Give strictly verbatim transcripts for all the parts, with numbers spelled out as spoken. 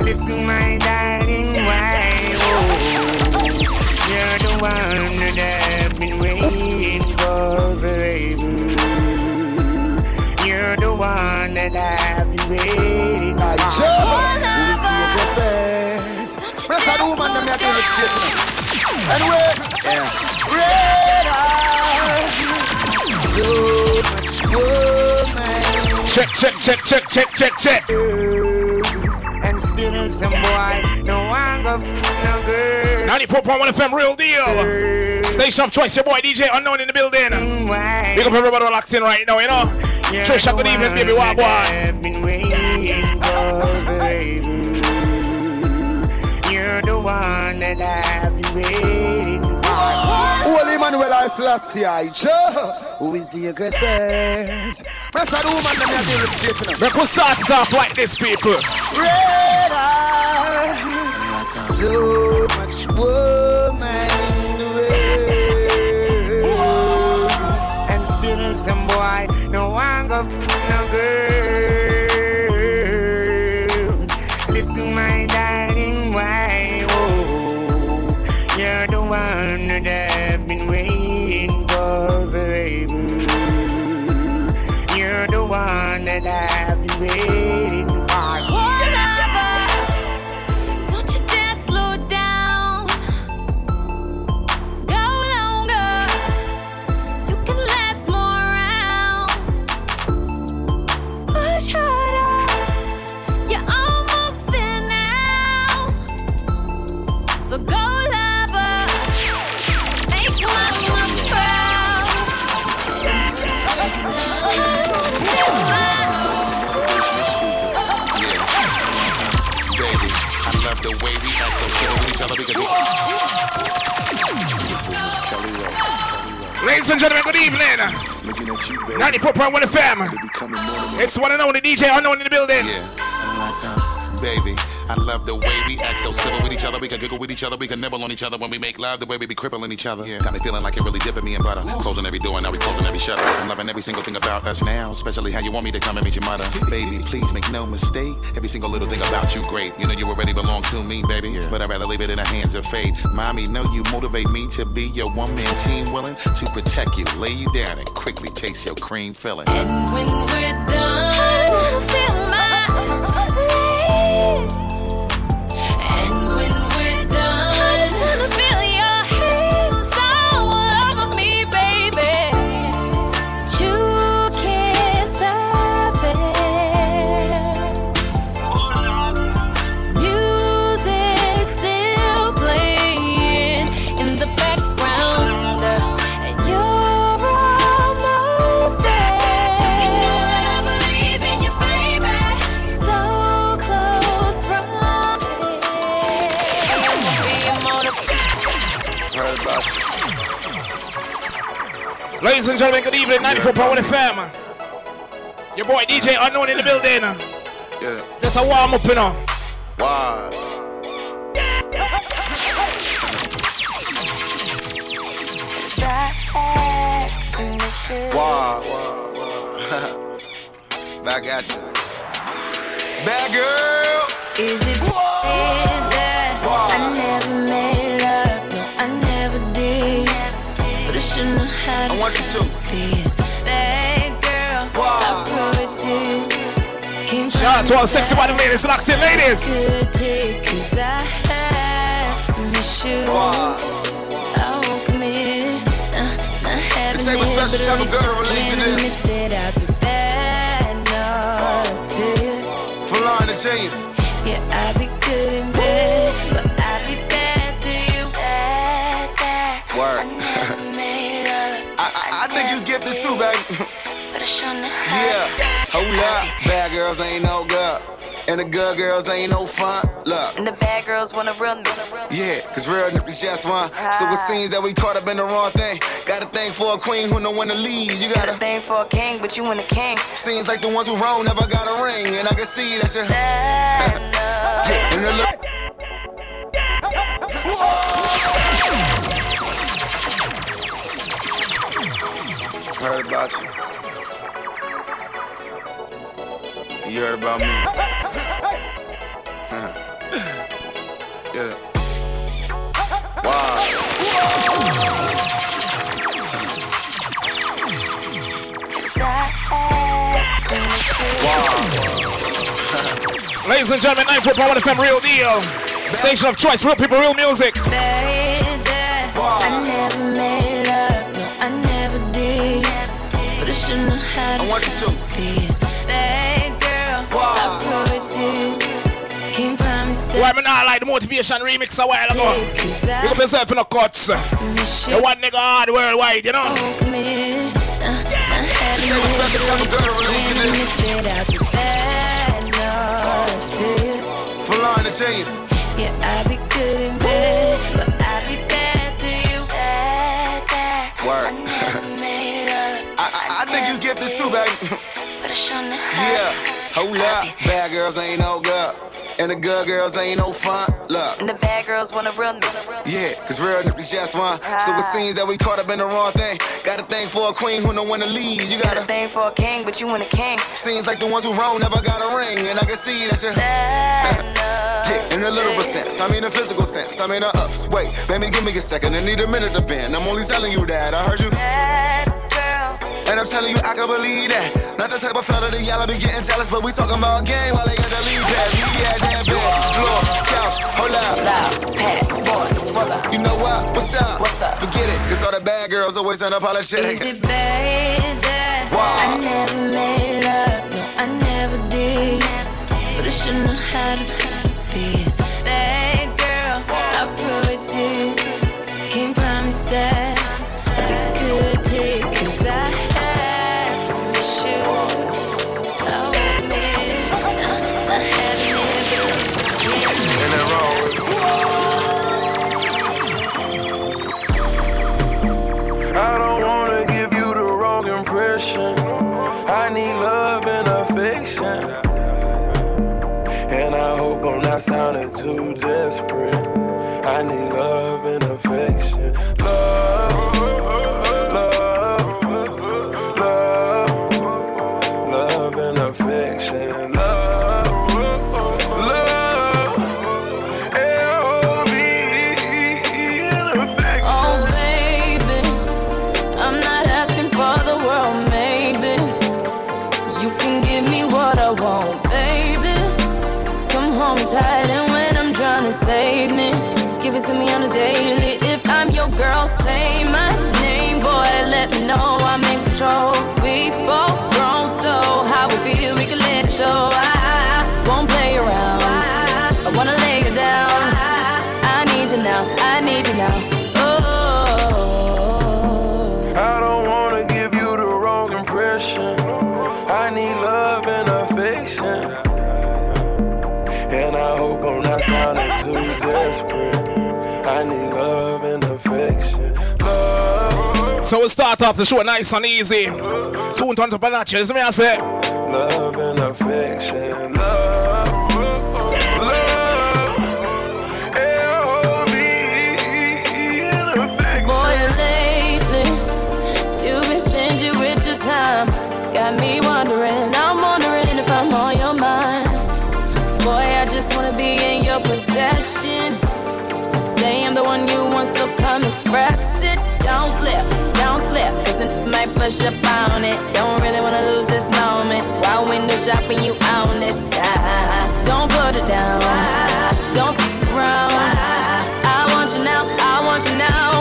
Listen, my darling, why? Oh, you're the one that I've been waiting for forever. You're the one that I've been waiting for. Who is the aggressor? Press that woman that make it straight tonight. Anyway, yeah. Red eyes, so much woman. Check, check, check, check, check, check, check. And still some boy, no one go no girl. ninety-four point one F M, real deal. Station of choice, your boy D J Unknown in the building. Big up everybody locked in right now, you know. Trisha, good evening, baby. What boy? I've been waiting for forever. You're the one that I've been waiting for. Holy Emmanuel I Selassie, who is the aggressors? Press that woman that make it straight tonight. Make us start stuff like this, people. Red eyes, so much woman in the world. And still some boy, no one go no girl. Listen, my darling, why? Oh, you're the one that I've been waiting for forever. You're the one that I've been waiting for. The way we act so chill with each other because we... Ladies and gentlemen, good evening. ninety-four point one F M. It's one and only D J Unknown in the building. Yeah, baby, I love the way we act so civil with each other. We can giggle with each other, we can nibble on each other when we make love. The way we be crippling each other. Yeah, got me feeling like it really dipping me in butter. Closing every door, now we closing every shutter. I'm loving every single thing about us now, especially how you want me to come and meet your mother. Baby, please make no mistake. Every single little thing about you great. You know you already belong to me, baby. Yeah. But I'd rather leave it in the hands of fate. Mommy, know you motivate me to be your one-man team, willing to protect you, lay you down, and quickly taste your cream filling. And when we're done, I wanna feel my legs. And when we're done, I just wanna feel your hands all over me, baby. You can't stop it. Music still playing in the background, and you're almost there. You know that I believe in you, baby. So close from Heard about you. Ladies and gentlemen, good evening. ninety-four point one F M. Your boy D J Unknown in the building. Yeah. That's a warm up, you know. Wow. Wow, wow, wow. Back at you. Bad girl. Is it that Wow. I never made love? No, I never did. But I shouldn't have had I want you to. be a bad girl. Wow. I prove it to you. Shout out to all sexy body ladies locked in, ladies. Cause I had some issues. Wow. I won't commit. Nah, not having take a it, special but type at of girl to least I relate to can this. admit that I'd be bad enough to Flying the chains. yeah, I be good in bed, but I be bad to you. Bad, bad. Word. I never made love. I, I, I think you gifted too, baby. But I shouldn't have. Yeah. Hold up. Bad girls ain't no good. And the good girls ain't no fun. Look. And the bad girls want a real nigga. Yeah, cause real niggas just one. So it seems that we caught up in the wrong thing. Got a thing for a queen who know when to lead. You Got got a a thing for a king, but you want a king. seems like the ones who wrong never got a ring. And I can see that you Bad enough. yeah, and the look. Heard about you. You heard about me. Get it. Wow. Ladies and gentlemen, nine four Power F M, real deal. Station of choice, real people, real music. Baby, I never made love, no, I never did. But I should know how to I want you to. be that girl. I'll prove it to you. Can't promise that. Why me not like the motivation remix a while ago? Cause You I up yourself in the cuts. The miss you. one nigga hard worldwide, you know? Won't come in. Uh, I haven't been this without the bad note to you. Full on the chains. Yeah, I be good in bed, but I be bad to you. Bad, bad. Word. I never made love. I, I, I think you gifted too, baby. But I sure know how. Yeah. Hold up. Bad girls ain't no good. And the good girls ain't no fun. Look. And the bad girls want a real nigga. Yeah, cause real niggas just one. So it seems that we caught up in the wrong thing. Got a thing for a queen who know when to lead. You got Got a a thing for a king, but you want a king. seems like the ones who wrong never got a ring. And I can see that you yeah, in a literal sense. I mean a physical sense. I mean a ups. Wait, baby, give me a second. I need a minute to bend. I'm only telling you that. I heard you. Bad girl. And I'm telling you, I can believe that. Not the type of fella that y'all be getting jealous, but we talking about game while they got the lead pass. We had that bed, floor, couch, hold up. Loud, pat, boy, what up? You know what? What's up? What's up? Forget it, cause all the bad girls always unapologetic. Is it bad that Wow. I never made love? No, I never did. But I should know how to be a bad girl. I'll prove it to you. Can't promise that I'll be good to you. Cause I had some issues. Oh, man. I, I had niggas. In the wrong. I don't wanna give you the wrong impression. I need love and affection. And I hope I'm not sounding too desperate. I need love and affection. Love, love, love, love and affection. Love, love, L O V E and affection. Oh, baby, I'm not asking for the world, maybe. You can give me what I want, baby. Come home tight and when I'm trying to save me, give it to me on a daily. If I'm your girl, say my name, boy, let me know I'm in control. We both grown, so how we feel, we can let it show. I won't play around, I wanna lay you down. I need you now, I need you now. Oh, I don't wanna give you the wrong impression. I need love and affection. And I hope I'm not sounding too desperate. I need love and affection. Love, So we start off the show nice and easy. Soon turn to Panache, listen me I say. love and affection. Love, love, L O V E and affection. boy, lately you've been stingy with your time. Got me wondering, I'm wondering if I'm on your mind. Boy, I just wanna be in your possession. You say I'm the one you want, so come express it. Don't slip, don't slip, cause it might push up on it. Don't really wanna lose this moment while window shopping you on this side. Don't put it down, don't f around. I want you now, I want you now.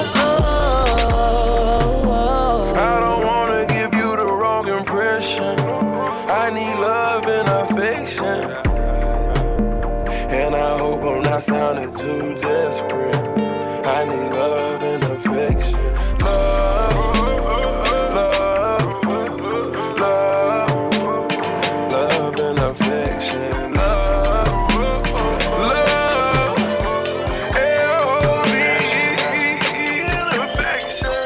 Oh, I don't wanna give you the wrong impression. I need love and affection. And I hope I'm not sounding too desperate. I need love and affection. Love, love, love, love and affection. Love, love, L O V E and affection.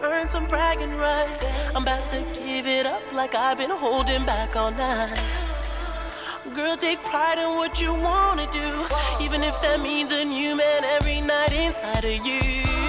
earn some bragging rights. I'm about to give it up like I've been holding back all night. Girl, take pride in what you wanna do, even if that means a new man every night inside of you.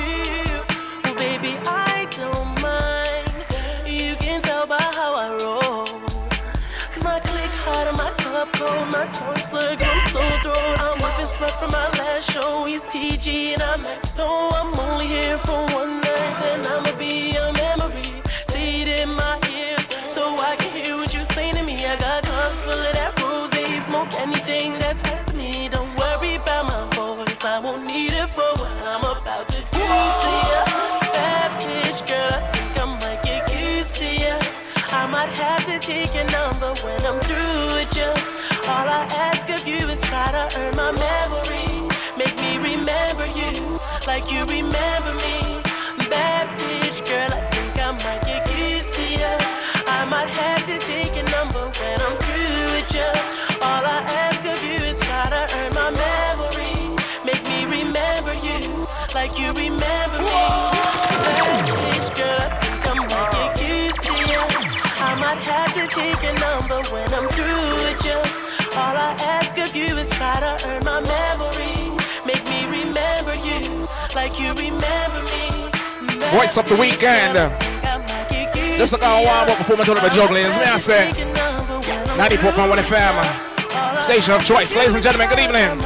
Well, baby, I don't mind. You can tell by how I roll. Cause my click hard and my cup cold, my tongue slurred, I'm so throat. I'm whipping sweat from my last show. He's T G and I'm X, so I'm only here for one night. Then I'ma be a memory, say it in my ears, so I can hear what you're saying to me. I got cups full of that rose, smoke anything that's past me. Don't worry about my voice, I won't need it for what I'm about to do to you. Bad bitch, girl, I think I might get used to you. I might have to take your number when I'm through with you. All I ask of you is try to earn my memory. Make me remember you like you remember me. Bad bitch, girl, I think I might get used to you. I might have to take your number when I'm through with you. All I ask of you is try to earn my memory. Make me remember you like you remember me. Bad bitch, girl, I think I might get used to you. I might have to take your number when I'm through with you. All I ask of you is try to earn my memory. Make me remember you like you remember me. Voice of the weekend. Just like I warm up before I turn up the juggling. As me I say, ninety-four point one F M. Station of choice. Ladies and gentlemen, good evening.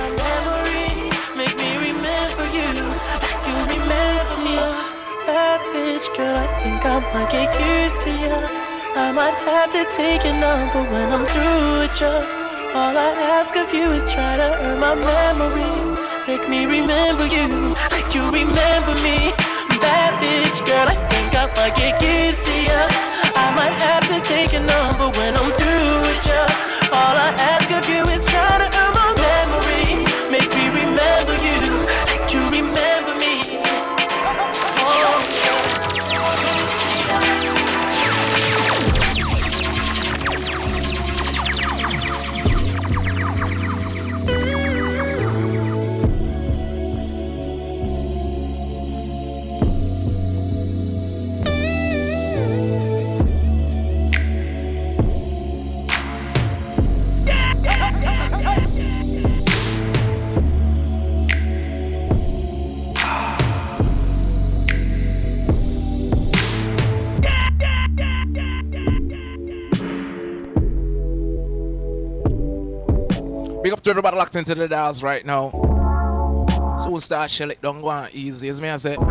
Make me remember you like you remember me. Bad bitch, girl, I think I might get used to you. I might have to take your number when I'm through with you. All I ask of you is try to earn my memory. Make me remember you like you remember me. Bad bitch, girl, I think I might get used to you. I might have to take your number when I'm through with you. All I ask of you is try to earn my memory. Make me remember you like you remember me. Oh, Big up to everybody locked into the dials right now. So we'll start shell it down, go on easy, as me I say.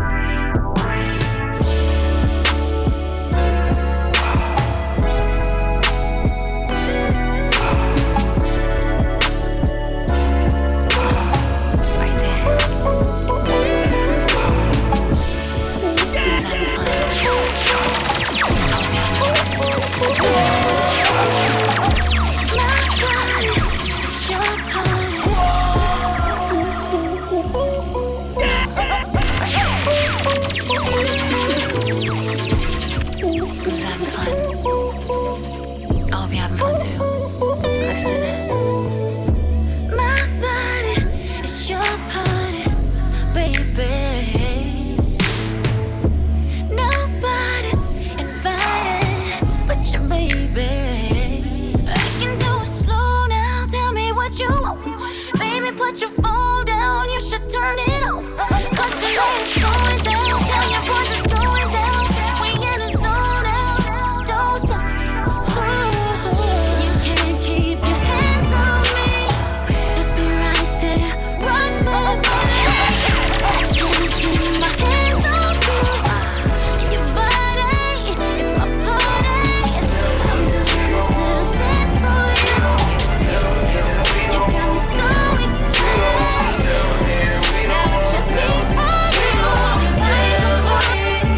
Put your phone down, you should turn it off. Cause tonight is going down. Tell your boys it's going down. We in a zone out, don't stop. Ooh. You can't keep your hands on me. Just be right there, run my body. Can't keep my hands on you. Your body is my party. I'm doing this little dance for you. You got me so excited. Now it's just me and you. Your body's a party.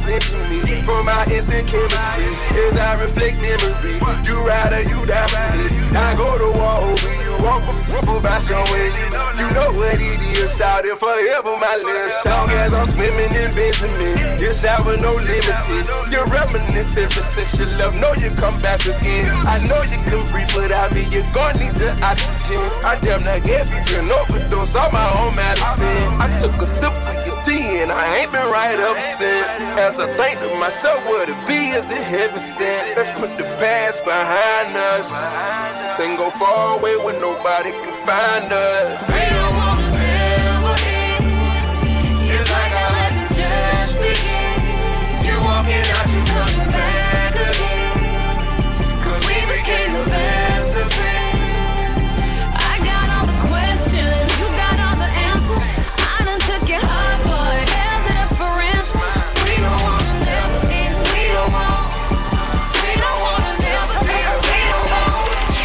sent to me from our instant chemistry. As I reflect memory, you ride or you die for me. I go to war over you, walk before by showing you. You know what it is, shout it forever, my little song. As I'm swimming in Benjamin, your shower no limited. You're reminiscent for since your love, know you come back again. I know you can breathe without me, you're gonna need your oxygen. I damn near gave you an overdose on my own medicine. I took a sip of your tea and I ain't been right up since. As I think to myself, what it be is it heaven sent. Let's put the past behind us and go far away where nobody can find us. We don't wanna never end. It's like I let the just begin. You walking out, you coming back again. Cause we became the best of friends. I got all the questions, you got all the answers. I done took your heart, boy, held it up for ransom. We don't wanna never end. We don't want. We don't wanna never end. We don't want.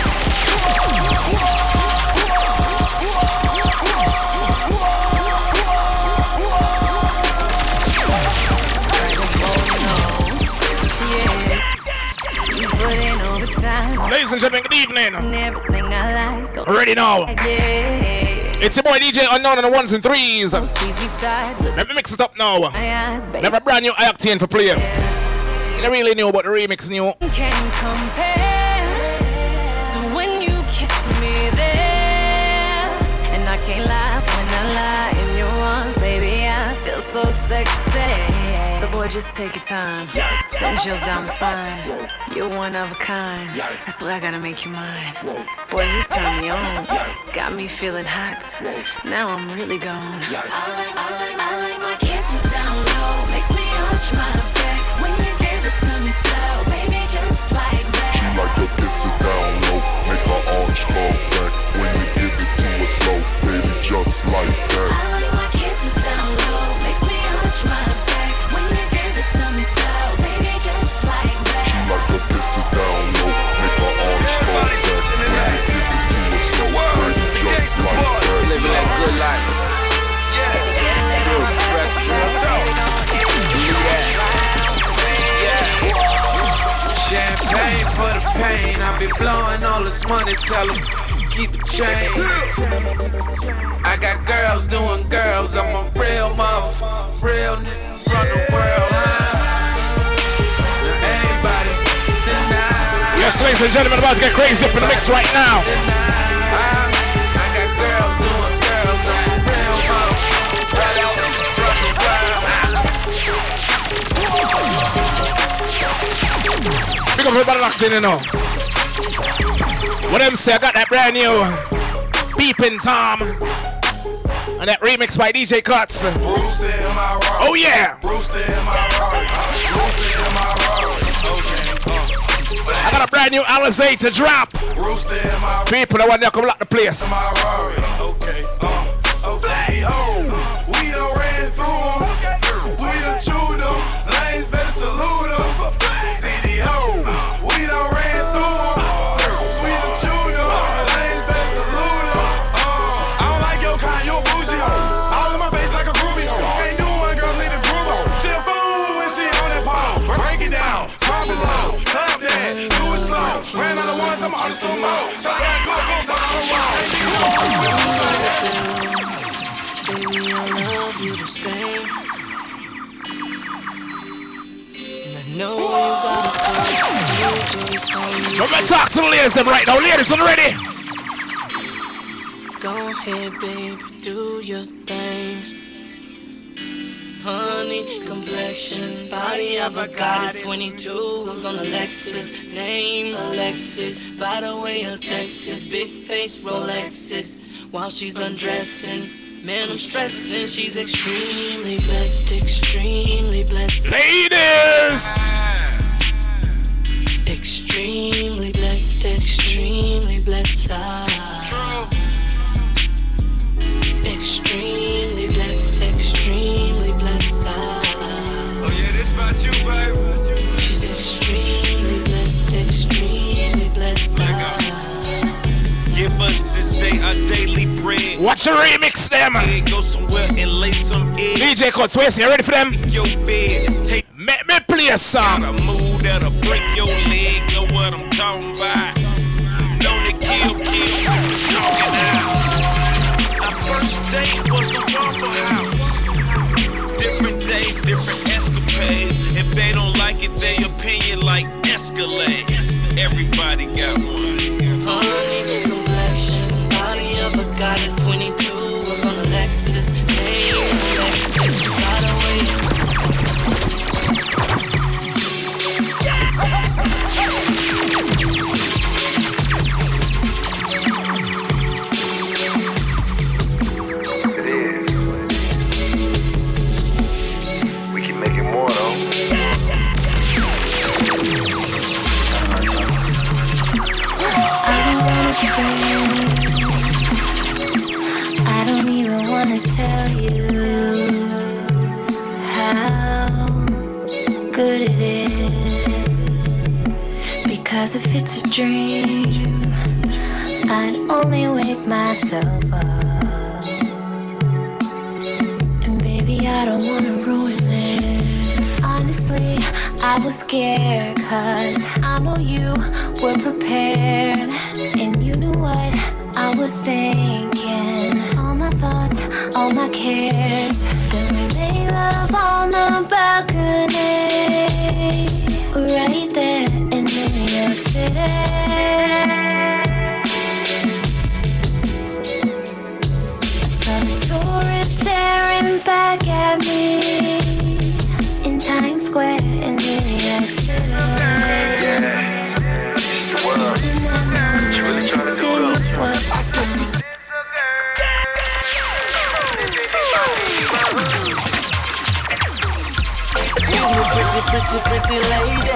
Ladies and gentlemen, good evening. Everything I like. Already know. Yeah. It's your boy D J Unknown on the ones and threes. Don't squeeze me tight. Let me mix it up now. My eyes, baby. Never brand new Octane for play. You don't really know about the remix new. Can't compare. So when you kiss me there, and I can't lie when I lie in your arms, baby, I feel so sexy. So boy, just take your time. Send chills down my spine. You're one of a kind. That's why I gotta make you mine. Boy, you turn me on. Got me feeling hot. Now I'm really gone. I like, I like, I like my kisses down low. Makes me arch my back when you give it to me slow, baby, just like that. She like to kiss it down low, make her arch fall back when you give it to her slow, baby, just like that. I like my kisses down low. Makes me arch my back when you give it to me slow, baby, just like that. She like to kiss it down low, make her arch fall back when you give it to her slow, baby, just like that. Living that good life. Yeah. Real fresh, real talk. Do that. Yeah. Champagne for the pain. I be blowing all this money. Tell them keep the change. I got girls doing girls. I'm a real motherfucker, real nigga from the world. Everybody deny. Yes, ladies and gentlemen, about to get crazy up in the mix right now. Big up everybody locked in, you know. What them say, I got that brand new Peepin' Tom and that remix by D J Cuts. Oh yeah. I got a brand new Alizé to drop. People that want to come lock the place. We done ran through them, we done chewed them, lanes better salute them. C D O, we done ran through them, we done chewed them, lanes better salute them. I don't like your kind, you're bougie. All in my face like a groovy. Can't do one, girl, need a groove on. Chill fool when she on that pole. Break it down, drop it low, clap that, do it slow. Ran out of one, I'm on the sumo. Shot that good, goes on the wall. Baby, I love you the same. And I know you gotta go. Just call me. We're gonna talk to the ladies right now. Ladies, are you ready? Go ahead, baby, do your thing. Honey, complexion, body of a goddess. twenty-twos on a Lexus, name Alexis. By the way, her Texas, big face Rolexes. While she's undressing, man, I'm stressing. She's extremely blessed, extremely blessed. Ladies! Extremely blessed, extremely blessed. Extremely blessed, extremely blessed. Oh yeah, this about you, baby. She's extremely blessed, extremely blessed. Give us this day our daily bread. Watch the remix, them. Go somewhere and lay some eggs. D J Cuts, where's you ready for them? Your bed. Take Make me play a song. Got a move that'll break your leg. Know what I'm talking about? Known to kill, kill, talking out. Our first date was the Waffle House. Different day, different escapades. If they don't like it, their opinion like Escalade. Everybody got one. Honey, the complexion, body of a goddess, twenty-two was on the Lexus. Hey, Lexus, by the way. It is. We can make it more though. I don't even wanna tell you how good it is, because if it's a dream, I'd only wake myself up. And baby, I don't wanna ruin this. Honestly, I was scared, cause I know you were prepared, and you knew what I was thinking. All my thoughts, all my cares. Then we made love on the balcony, right there in New York City. I saw the tourists staring back at me in Times Square in New York City. Pretty, pretty, pretty lady.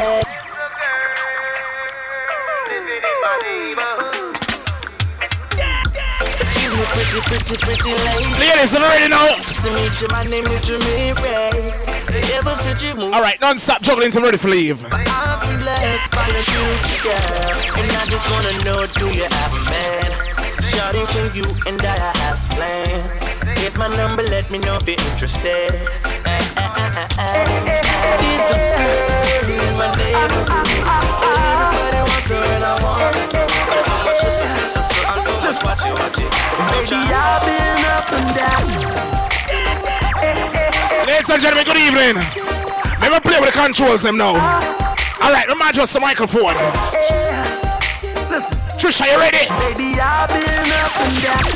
Excuse me, pretty, pretty, pretty lady. Ladies, I'm ready now. To meet you, my name is Jamie. Ever since you moved, alright, non-stop juggling, so I'm ready for leave. I've been blessed by the beauty girl, and I just wanna know, do you have a man? Shawty, when you and I have plans. Here's my number, let me know if you're interested. There's a girl in my neighborhood. Everybody wants her and I want her. I'm too much, watch it, watch it. Baby, I've been up and down. Ladies and gentlemen, good evening. Let me play with the controls them now. Alright, let me adjust the microphone. Trish, are you ready? Baby, I've been up and down.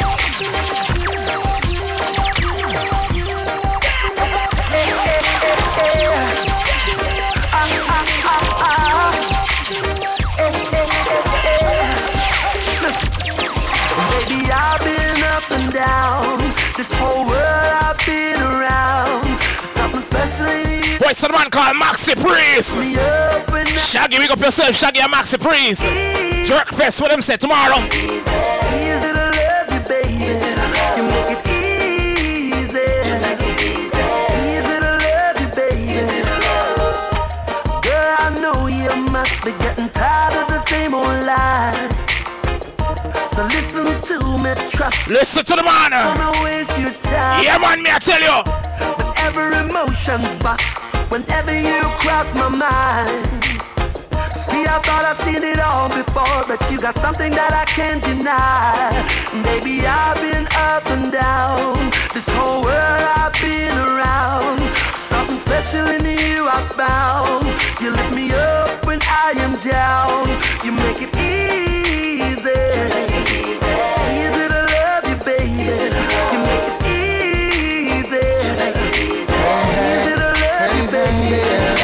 Baby, I've been up and down. This whole world I've been around. Something special in you. What's the man called Maxi Priest? Shaggy, wake up yourself, Shaggy and Maxi Priest. Jerk Fest, what them say tomorrow? Easy to love you, baby. You make it easy. Easy to love you, baby. Girl, I know you must be getting tired of the same old lie. So listen to me, trust me. Listen to the man. Don't waste your time. Yeah, man, me I tell you. Whenever emotions bust, whenever you cross my mind. See, I thought I'd seen it all before, but you got something that I can't deny. Baby, I've been up and down. This whole world I've been around. Something special in you I found. You lift me up when I am down. You make it easy. Easy to love you, baby. You make it easy. Easy to love you, baby.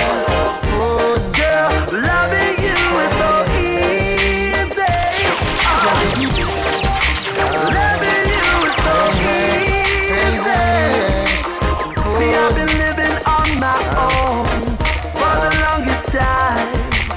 Girl, loving you is so easy. Loving you is so easy. See, I've been living on my own for the longest time.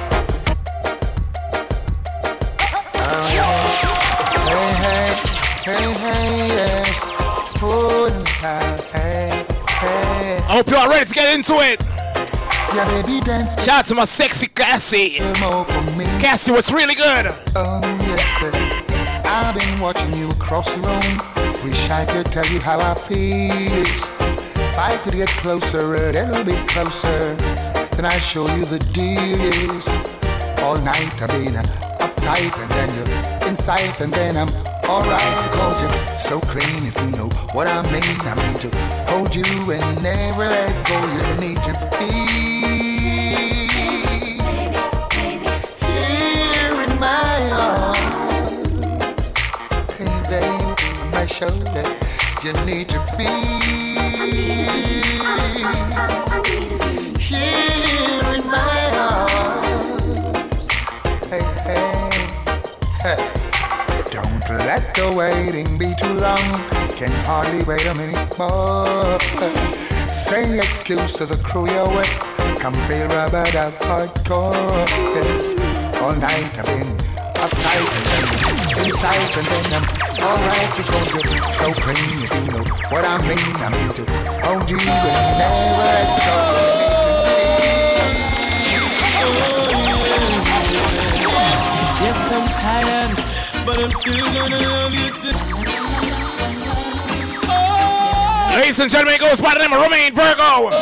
Hey, hey, yes. Holding tight. Hey, hey. I hope you are ready to get into it. Yeah, baby, dance. Shout out to my sexy Cassie. Cassie was really good. Oh, yes, sir. I've been watching you across the room. Wish I could tell you how I feel. I could get closer, a little bit closer, then I show you the deal is. All night I've been uptight and then you're inside and then I'm alright because you're so clean. If you know what I mean, I mean to hold you and never let go. You need to be here in my arms, hey babe, on my shoulder. You need to be here in my arms. Hey, hey, hey. Don't let the waiting be too long. Can hardly wait a minute more. Say excuse to the crew you're with. Come feel rubbered out hardcore. Yes. All night I've been uptight and then inside and then I'm alright because you're so clean. If you know what I mean, I mean to hold you and never let go. Yes, I'm tired, but I'm still gonna love you too. Oh, ladies and gentlemen, it goes by the name of Romain Virgo. Oh,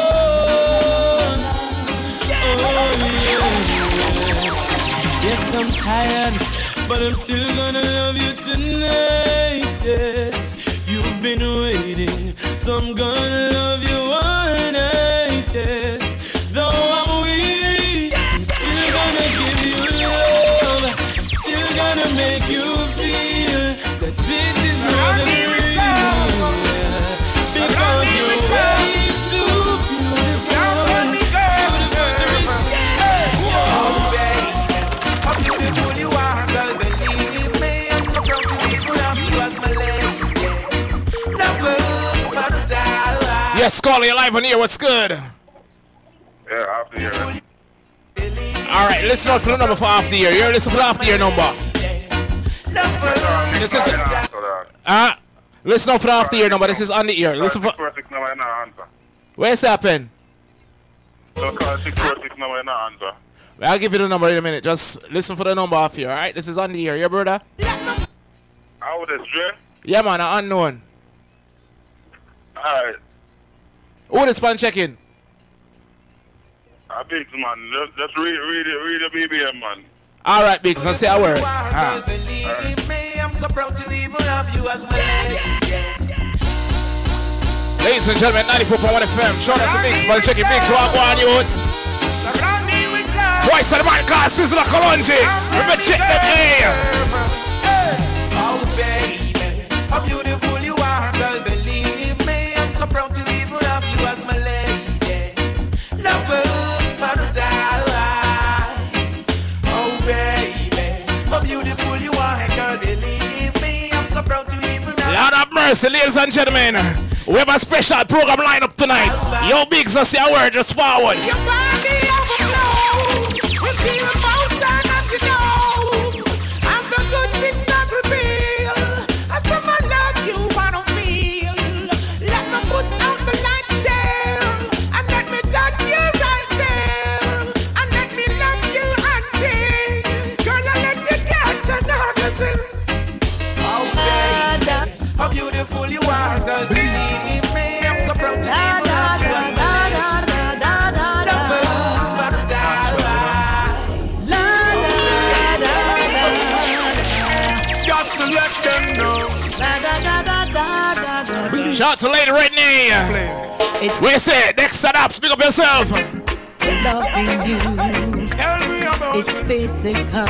oh, yeah. Yes, I'm tired, but I'm still gonna love you tonight. Yes, you've been waiting, so I'm gonna love you all night. Yes, though I'm weak, I'm still gonna give you love. Still gonna make you feel that this is more than real. Because you're way too beautiful. Oh baby, how beautiful you are, girl, believe me. I'm so proud to even have you as my lady. Lovers, paradise. Yes, Scully, you're live on here, what's good? Yeah, after here. Alright, listen out for the number for half the year. You're listening for the half the year number. This is uh, listen out for the half the year number. This is on the ear. Listen for. Where's happened? I'll give you the number in a minute. Just listen for the number off here. Alright, this is on the ear. Yeah, brother? How would it straight? Yeah, man, an unknown. Alright. Who this man checking? A Biggs, man. Just, just read, read, read the B B M, man. All right, Biggs. Let's say a word. Ah. I'm so proud to even have you as my lady. Ladies and gentlemen, ninety-four point one F M. Shout out to Biggs, man. Check it, Biggs. What go on, youth? Voice of the man, called Sizzla Kalonji. Remember, check them here. Oh, baby, how beautiful you are, girl. Believe me, I'm so proud to even have you as my lady. Lovers, paradise. Oh, baby, how beautiful you are, girl. Believe me, I'm so proud to even have. Lord have mercy, ladies and gentlemen. We have a special program lined up tonight. Yo, Biggs, just say a word, just forward. Your body overflows with the emotion as you know. I'm the good thing that will feel. I said my love you wanna feel. Let me put out the lights there and let me touch you right there and let me love you until girl I let you get an orgasm. Oh baby, how beautiful you are, girl. Believe me, I'm so proud to even have you as my lady. Lovers, paradise. Got to let them know. Shout out to Lady Redney. Where's it? Next set up, speak up yourself. Loving you, tell me about it's physical,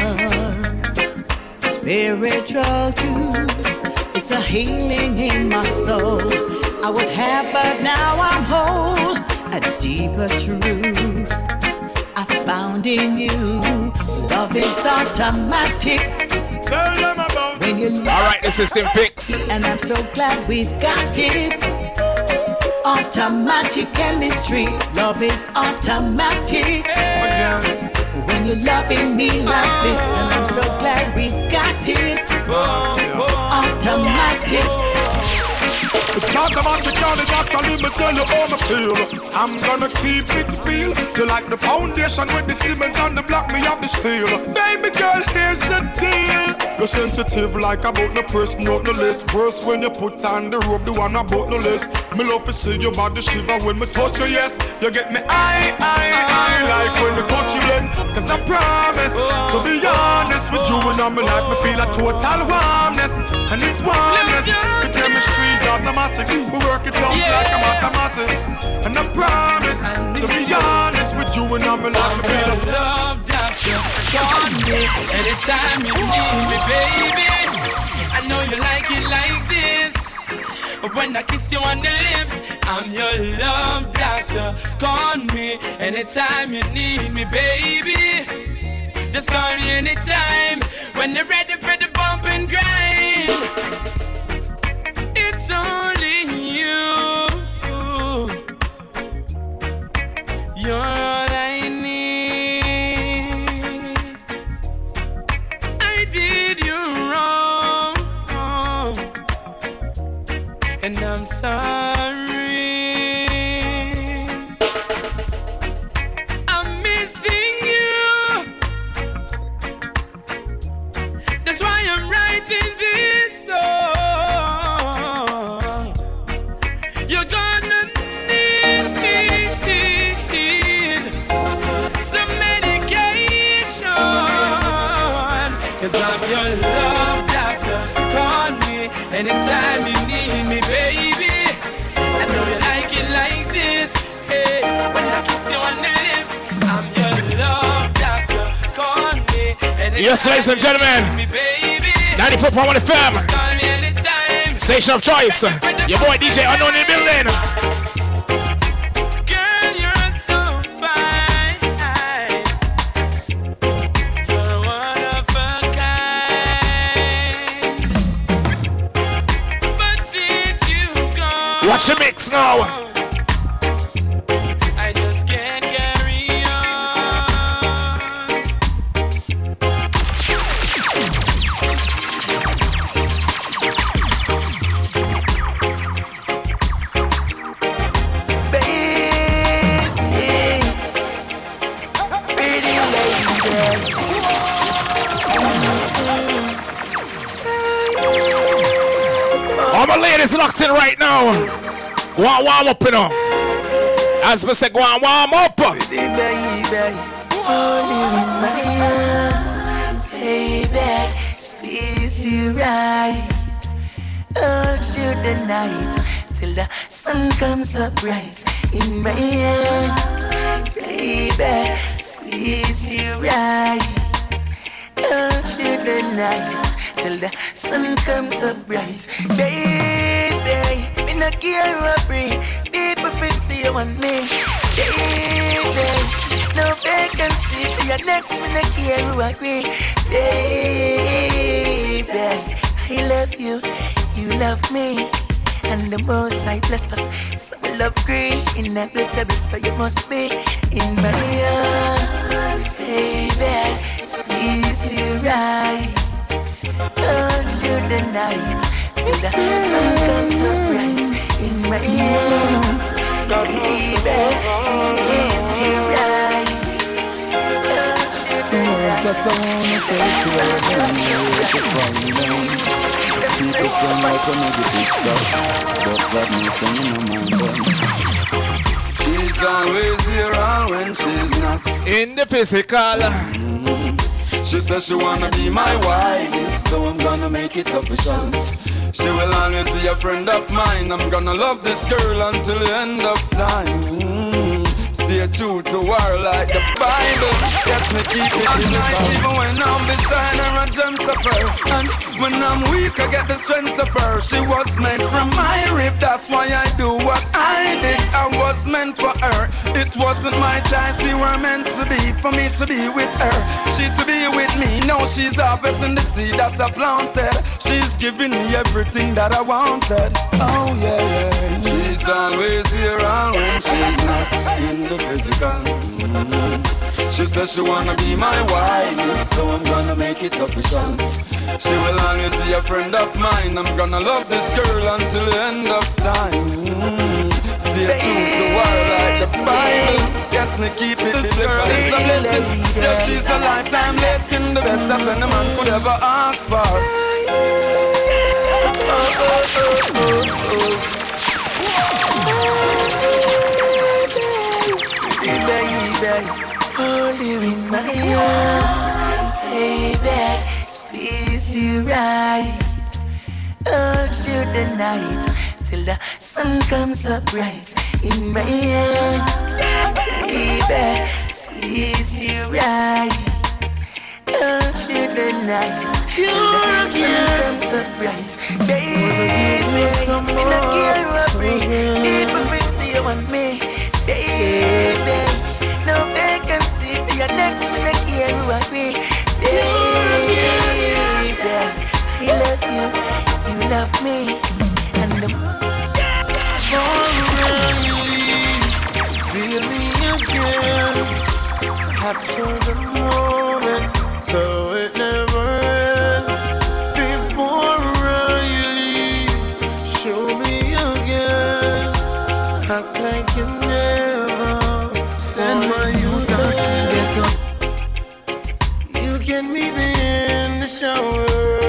spiritual too. It's a healing in my soul. I was half, but now I'm whole. A deeper truth I found in you. Love is automatic. Tell them about when you love. All right, the system fixed. And I'm so glad we've got it. Automatic chemistry. Love is automatic. When you're loving me like this, and I'm so glad we got it. Automatic. It's automatically, naturally, me tell you how me feel. I'm gonna keep it real. You like the foundation with the cement and the block, me have the steel. Baby girl, here's the deal. You're sensitive like about the press, not the list. First when you put on the rope, the one about the list. Me love to see your body shiver when me touch you, yes. You get me I, I, I like when you touch you, yes. Cause I promise to be honest with you and I'm like me feel a total warmness. And it's warmness. The chemistry's automatic. We work it out like a mathematics. And I promise to be honest with you and I'm like me feel a love doctor. Call me anytime you need me, baby. I know you like it like this. When I kiss you on the lips, I'm your love doctor. Call me anytime you need me, baby. Just call me anytime when you're ready for the bump and grind. It's only you. You're all I need. I did you wrong, and I'm sorry. I'm missing you. That's why I'm writing this song. You're gonna need some medication, cause I'm your love doctor. Call me anytime you need me, baby. I know you like it like this. Hey, when I kiss you on the lips, I'm your love doctor. Call me anytime Yes, ladies and gentlemen, you need me, baby. ninety-four point one F M, Just call me anytime. station of choice. Your boy D J Unknown in the building. Girl, you're so fine. You're one of a kind. But since you've gone, Watch the mix now. I just can't carry All my ladies locked in right now. Go on, warm up, you know. As me say, go on, warm up. Baby, only in my arms, baby, squeeze you right. Hold you the night till the sun comes up bright. In my arms, baby, squeeze you right. Hold you the night till the sun comes up bright. Baby, me no care what bring people fi see you and me. Baby, no vacancy for your next, me no care who agree. Baby, I love you, you love me, and the most I bless us. So we love green, inevitable, so you must be in my arms. Baby, squeeze you right. Hold you the night till the sun comes up bright. In my arms, baby, squeeze you right. Hold you the night till the sun comes up bright. People sound like a negative stuff, but that means I'm in my mind. She's always here and when she's not in the physical. Mm-hmm. She says she wanna be my wife, so I'm gonna make it official. She will always be a friend of mine. I'm gonna love this girl until the end of time. Mm-hmm. Stay true to her like the Bible. Yes, me keep it in the Bible. Even when I'm beside her, I dreamt of her. And when I'm weak, I get the strength of her. She was made from my rib, that's why I do what I did. I was meant for her. It wasn't my choice, we were meant to be. For me to be with her, she to be with me. Now she's harvesting the seed that I planted. She's giving me everything that I wanted. Oh yeah, yeah. She's she's always here and when she's not in the physical. Mm-hmm. She says she wanna be my wife, so I'm gonna make it official. She will always be a friend of mine. I'm gonna love this girl until the end of time. Mm-hmm. Stay true to the world like the Bible. Yes, me keep it. This girl is a blessing. Yes, she's a lifetime lesson. The best that any man could ever ask for. Oh, oh, oh, oh, oh. Baby, hold you in my arms, baby, squeeze you right. Hold you the night till the sun comes up bright in my arms, baby, squeeze you right. Hold you the night till the sun comes up bright, baby. Me not care what me, people will see you and me, baby. No vacancy for your next me not care what me, baby. I love you, you love me, and the feel me again, capture the moment so it never ends. Before I leave, show me again, act like you never send my youth out to get up. You can meet me in the shower.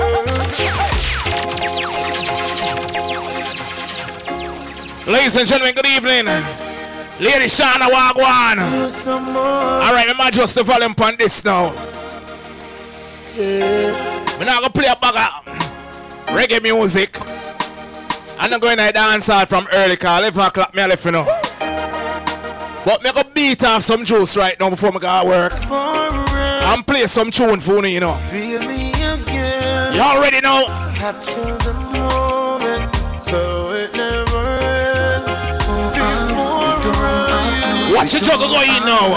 Ladies and gentlemen, good evening. Lady Shana Wagwan. Alright, we might just the volume on this now. We're not gonna play a bag of reggae music. I'm not going to dance hall from early call. eleven o'clock me I left, you know. But me go beat off some juice right now before me go to work. And play some tune for you, you know. You already know. Capture the moment so it never ends. Watch the juggle go in now.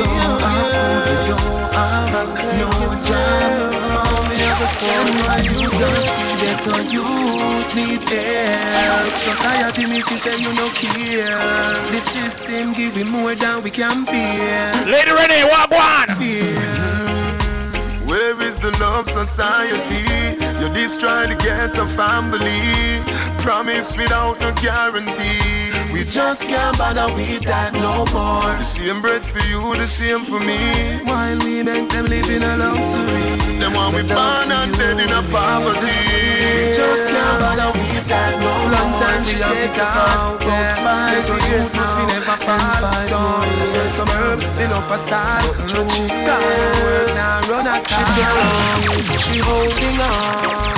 Get on youth need help. Society misses say you no care. The system giving more than we can bear. Lady Renee, walk one. Where is the love society? You're just trying to get a family. Promise without no guarantee. We just can't bother with that no more. The same bread for you, the same for me. While we make them live in a luxury. Them want we born and dead in a poverty. We just can't bother with that no more. Long time she take out, about five years now. We never fall down. Sell some herb, then up a start. She can't work now, run a she down. She holding on.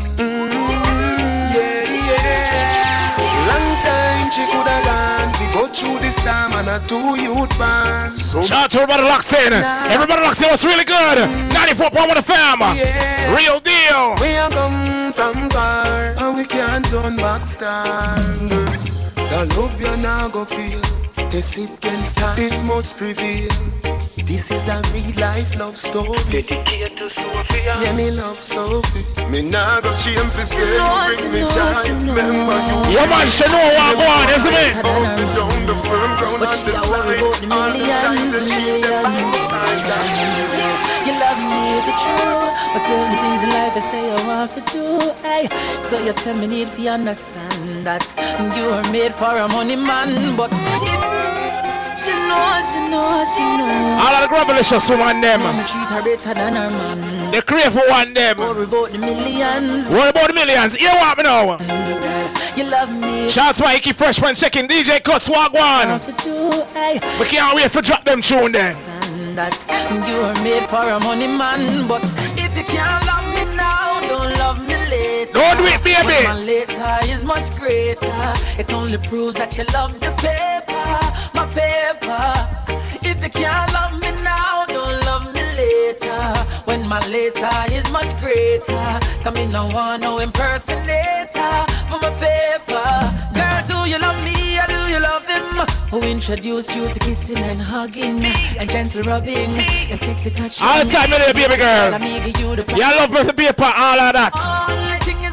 She could have gone. We go through this time and a two youth band. So shout out to everybody locked in. Everybody locked in was really good. ninety-four point one F M. Yeah. Real deal. We are come from far and we can't turn back star. The love you now go feel. Test it can start. It must prevail. This is a real life love story. Dedicated to Sophia. Yeah, me love Sophie. Me nah go shame for say bring me joy. Remember you. Yeah, man, she know what I'm going, isn't it? Hold it down the firm ground on the slide. All the time the sheep them by the side. You love me for true, but certain things in life I say I want to do. Hey, so you say me need to understand that you are made for a money man, but if she knows, she knows, she knows. All of the grubblicious woman them. Me treat her better than her man. They crave for one them. Worry about the millions. Worry about the millions. You want me now? You love me. Shout out to Mikey Freshman checking D J Cuts walk one. We can't wait for drop them tune then. That you are made for a money man, but if you can't love me now, don't love me later. Don't do it, baby. When my later is much greater. It only proves that you love the paper, my paper. If you can't love me now, don't love me later. When my later is much greater. Come in, no one, no impersonator for my paper. Girl, do you love me or do you love him? Who introduced you to kissing and hugging and gentle rubbing and sexy touching? All the time, little baby girl. Yeah, I love the paper, all of that. Only thing is that you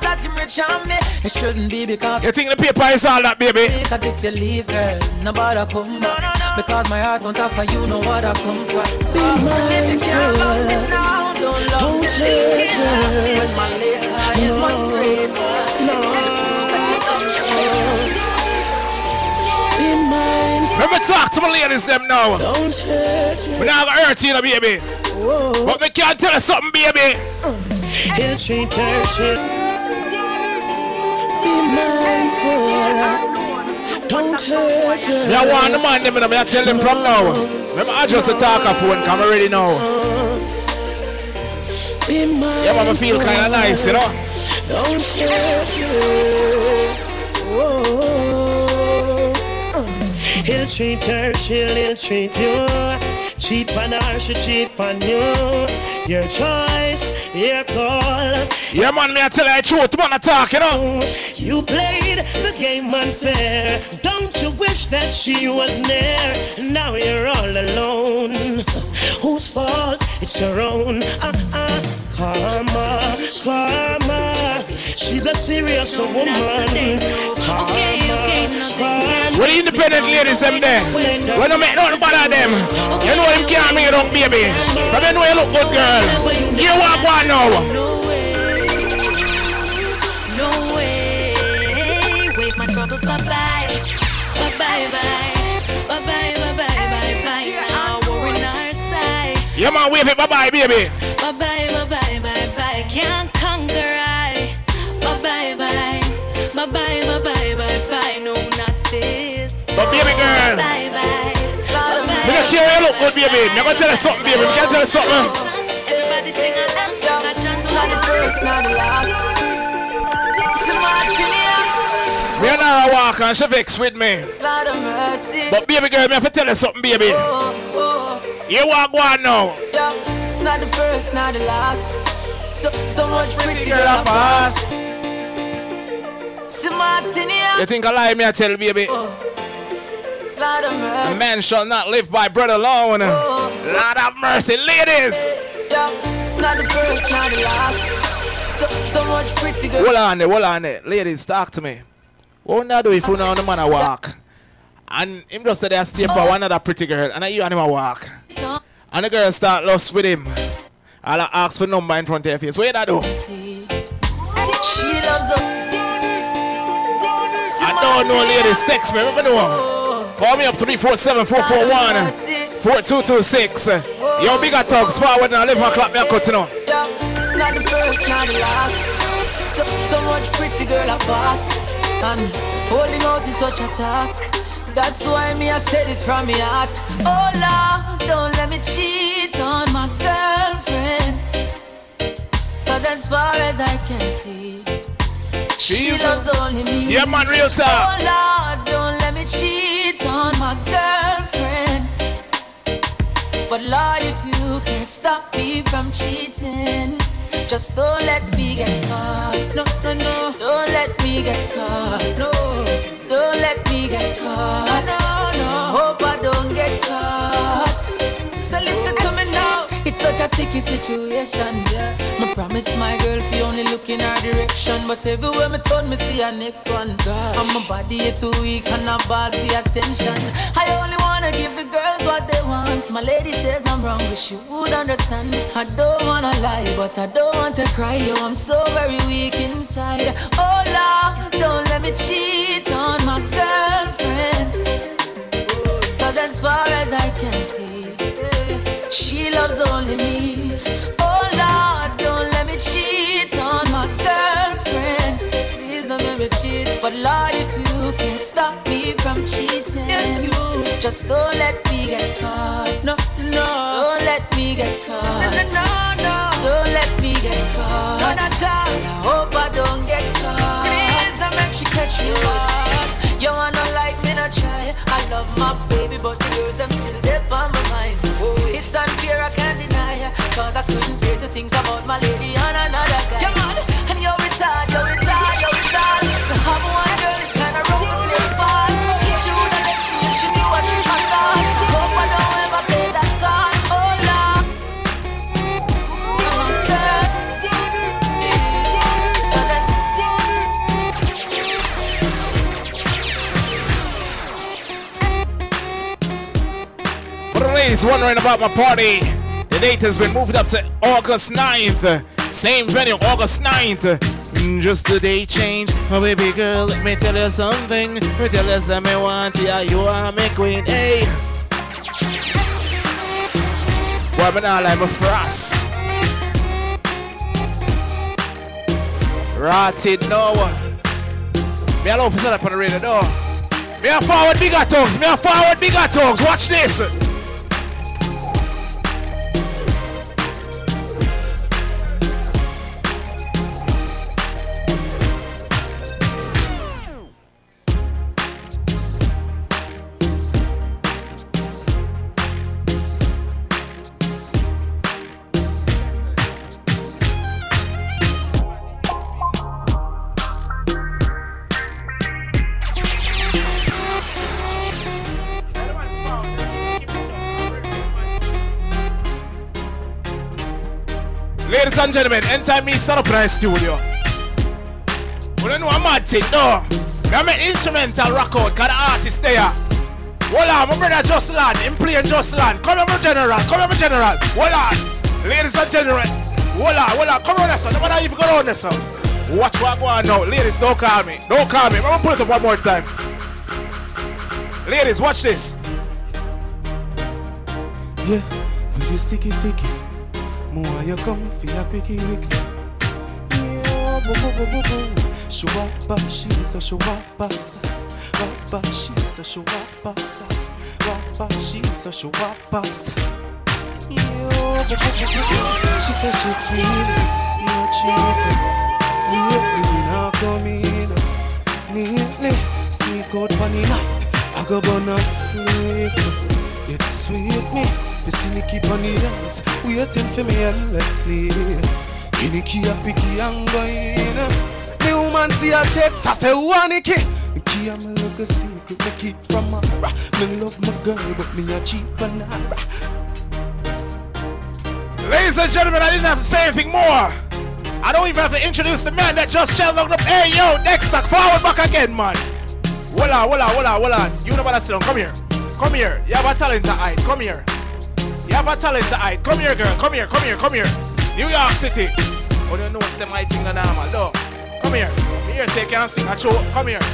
search on me. It shouldn't be because you think the paper is all that, baby? Because if you leave, girl, nobody come back. No, no, no. Because my heart won't offer you no what I come for. So be if you can't love me now, don't love don't me later. When my later is much greater. No. Be mindful. Let me talk to my ladies them now. Don't hurt you. We're not gonna hurt you, no, baby. Whoa. But me can't tell you something, baby. Uh, he'll treat her shit. Be mindful. Don't hurt her. I want the man them, I tell them from now. Remember, I just a talker phone, come already now. Be mindful. Yeah, but I feel kind of nice, you know. Don't hurt you. Whoa. He'll treat her, she'll he'll treat you. Cheat on her, she cheat on you. Your choice, your call. Yeah, man, me I tell you the truth, man, I talk, you know. You played the game unfair. Don't you wish that she was there? Now you're all alone. Whose fault? It's your own. Uh-uh. Karma, karma. She's a serious woman. Karma, karma. What the independent ladies them there? We don't make nothing about them. You know him can't make it up, baby. But you know you look good, girl. You walk one now. No way. No way. Wave my troubles bye-bye. Bye-bye, bye. Bye-bye, bye-bye, bye-bye. Now we're in our side. Yeah, man, wave it bye-bye, baby. Bye-bye, bye-bye, bye-bye. Can't conquer I. Bye-bye, bye. Bye-bye, bye-bye, bye-bye. No, not this. But baby girl, bye-bye. Me don't care you look good, baby. Me gonna tell you something, baby. Me can tell you something. Everybody sing along. It's not the first, not the last. Me and her walk and she vex with me. God of mercy. But baby girl, me have to tell you something, baby. Oh, oh. You walk one now. Yeah, it's not the first, not the last. So, so much pretty girl I pass. You think I lie, me I tell you, baby. Oh. Lord of mercy. A man shall not live by bread alone. Oh. Lord of mercy, ladies. Yeah, it's not the first, not the last. So, so much pretty girl. Hold on there, hold on there. Ladies, talk to me. What would I do if you know the man I walk? And him just said I stay for one other pretty girl, and I you and him I walk. And the girl start lost with him. I'll ask for number in front of your face. What you do? She loves her. I don't know, ladies. Text me. Remember the one? Call me up three four seven, four four one, four two two six. Yo, bigger thugs. Forward now. Leave my clap. Me a cut, you know. It's not the first, not the last. So, so much pretty girl I pass. And holding out is such a task. That's why me I say this from my heart. Oh Lord, don't let me cheat on my girlfriend. Cause as far as I can see, she Jesus. loves only me. Yeah, man, real talk. Oh Lord, don't let me cheat on my girlfriend. But Lord, if you can't stop me from cheating, just don't let me get caught. No, no, no. Don't let me get caught. No. Don't let me get caught. No, no. So hope I don't get caught. So listen to me now. It's such a sticky situation, yeah. Me promise my girl if you only look in her direction, but everywhere me turn, me see her next one. God. And my body is too weak and I bad for attention. I only wanna give the girls what they want. My lady says I'm wrong, but she would understand. I don't wanna lie, but I don't want to cry. Yo, I'm so very weak inside. Oh Lord, don't let me cheat on my girlfriend. Cause as far as I can see, she loves only me. Oh Lord, don't let me cheat on my girlfriend. Please don't let me cheat. But Lord, if you can't stop me from cheating, you just don't let me get caught. No, no, don't let me get caught. No, no, no, don't let me get caught. No, not all. I hope I don't get caught. Please don't make she catch me hard. You wanna like me, not try. I love my baby, but the girls them still deep on my mind. Oh, it's unfair, I can't deny. Cause I couldn't bear to think about my lady and another guy. Come on, and you're retired, you're retired, you're retired. The have one girl, it kinda rough to play part. She would've left me if she knew what she had got. Hope I don't ever play that card. Oh Lord, oh my girl. Cause that's Ladies wondering about my party. The date has been moved up to August ninth. Same venue, August ninth. Just the day change. Oh baby girl, let me tell you something. Let me tell you something I want. Yeah, you are my queen. Hey. Why am I like a frost? Rotted no. Me alone for set up on the radio door. Me a forward bigger tongues. Me a forward bigger tongues. Watch this. Ladies and gentlemen, anytime me set up in the studio, we don't know a mad thing, no. I make instrumental rock out, cause the artist there. Hold on, my brother Just Land, him playing Just Land. Come here, my general, come here, my general. Hold on. Ladies and gentlemen, hold on, hold on, come on, son. Nobody even go on this, son. Watch what go on now. Ladies, don't call me. Don't call me. I'm gonna put it up one more time. Ladies, watch this. Yeah, with the sticky sticky. More you come for your quickie wick. Yeah, boo boo boo boo boo. Shwapa, she's a shwapa. Wapa, she's a shwapa. Wapa, she's a shwapa. Yeah, she said she feel no cheating. Lately now come in. Neatly sneak out for the night. I go burn a split. It's sweet me. The cine keep on the dance, waiting for me endlessly. In the key, I pick it and go in. The woman see a text, I say, one key. The key, I'm a look a secret, make it from my ra. Me love my girl, but me a cheap banana. Ladies and gentlemen, I didn't have to say anything more. I don't even have to introduce the man that just shelled up. Hey, yo, next talk, forward back again, man. Hold on, hold on, hold on, hold on. You know about that sit down, come here. Come here, you have a talent to hide, come here. You have a talent to hide. Come here, girl. Come here, come here, come here. New York City. Oh, you know what's my thing than normal. No. Come here. Come here, take and sing a show. Come here.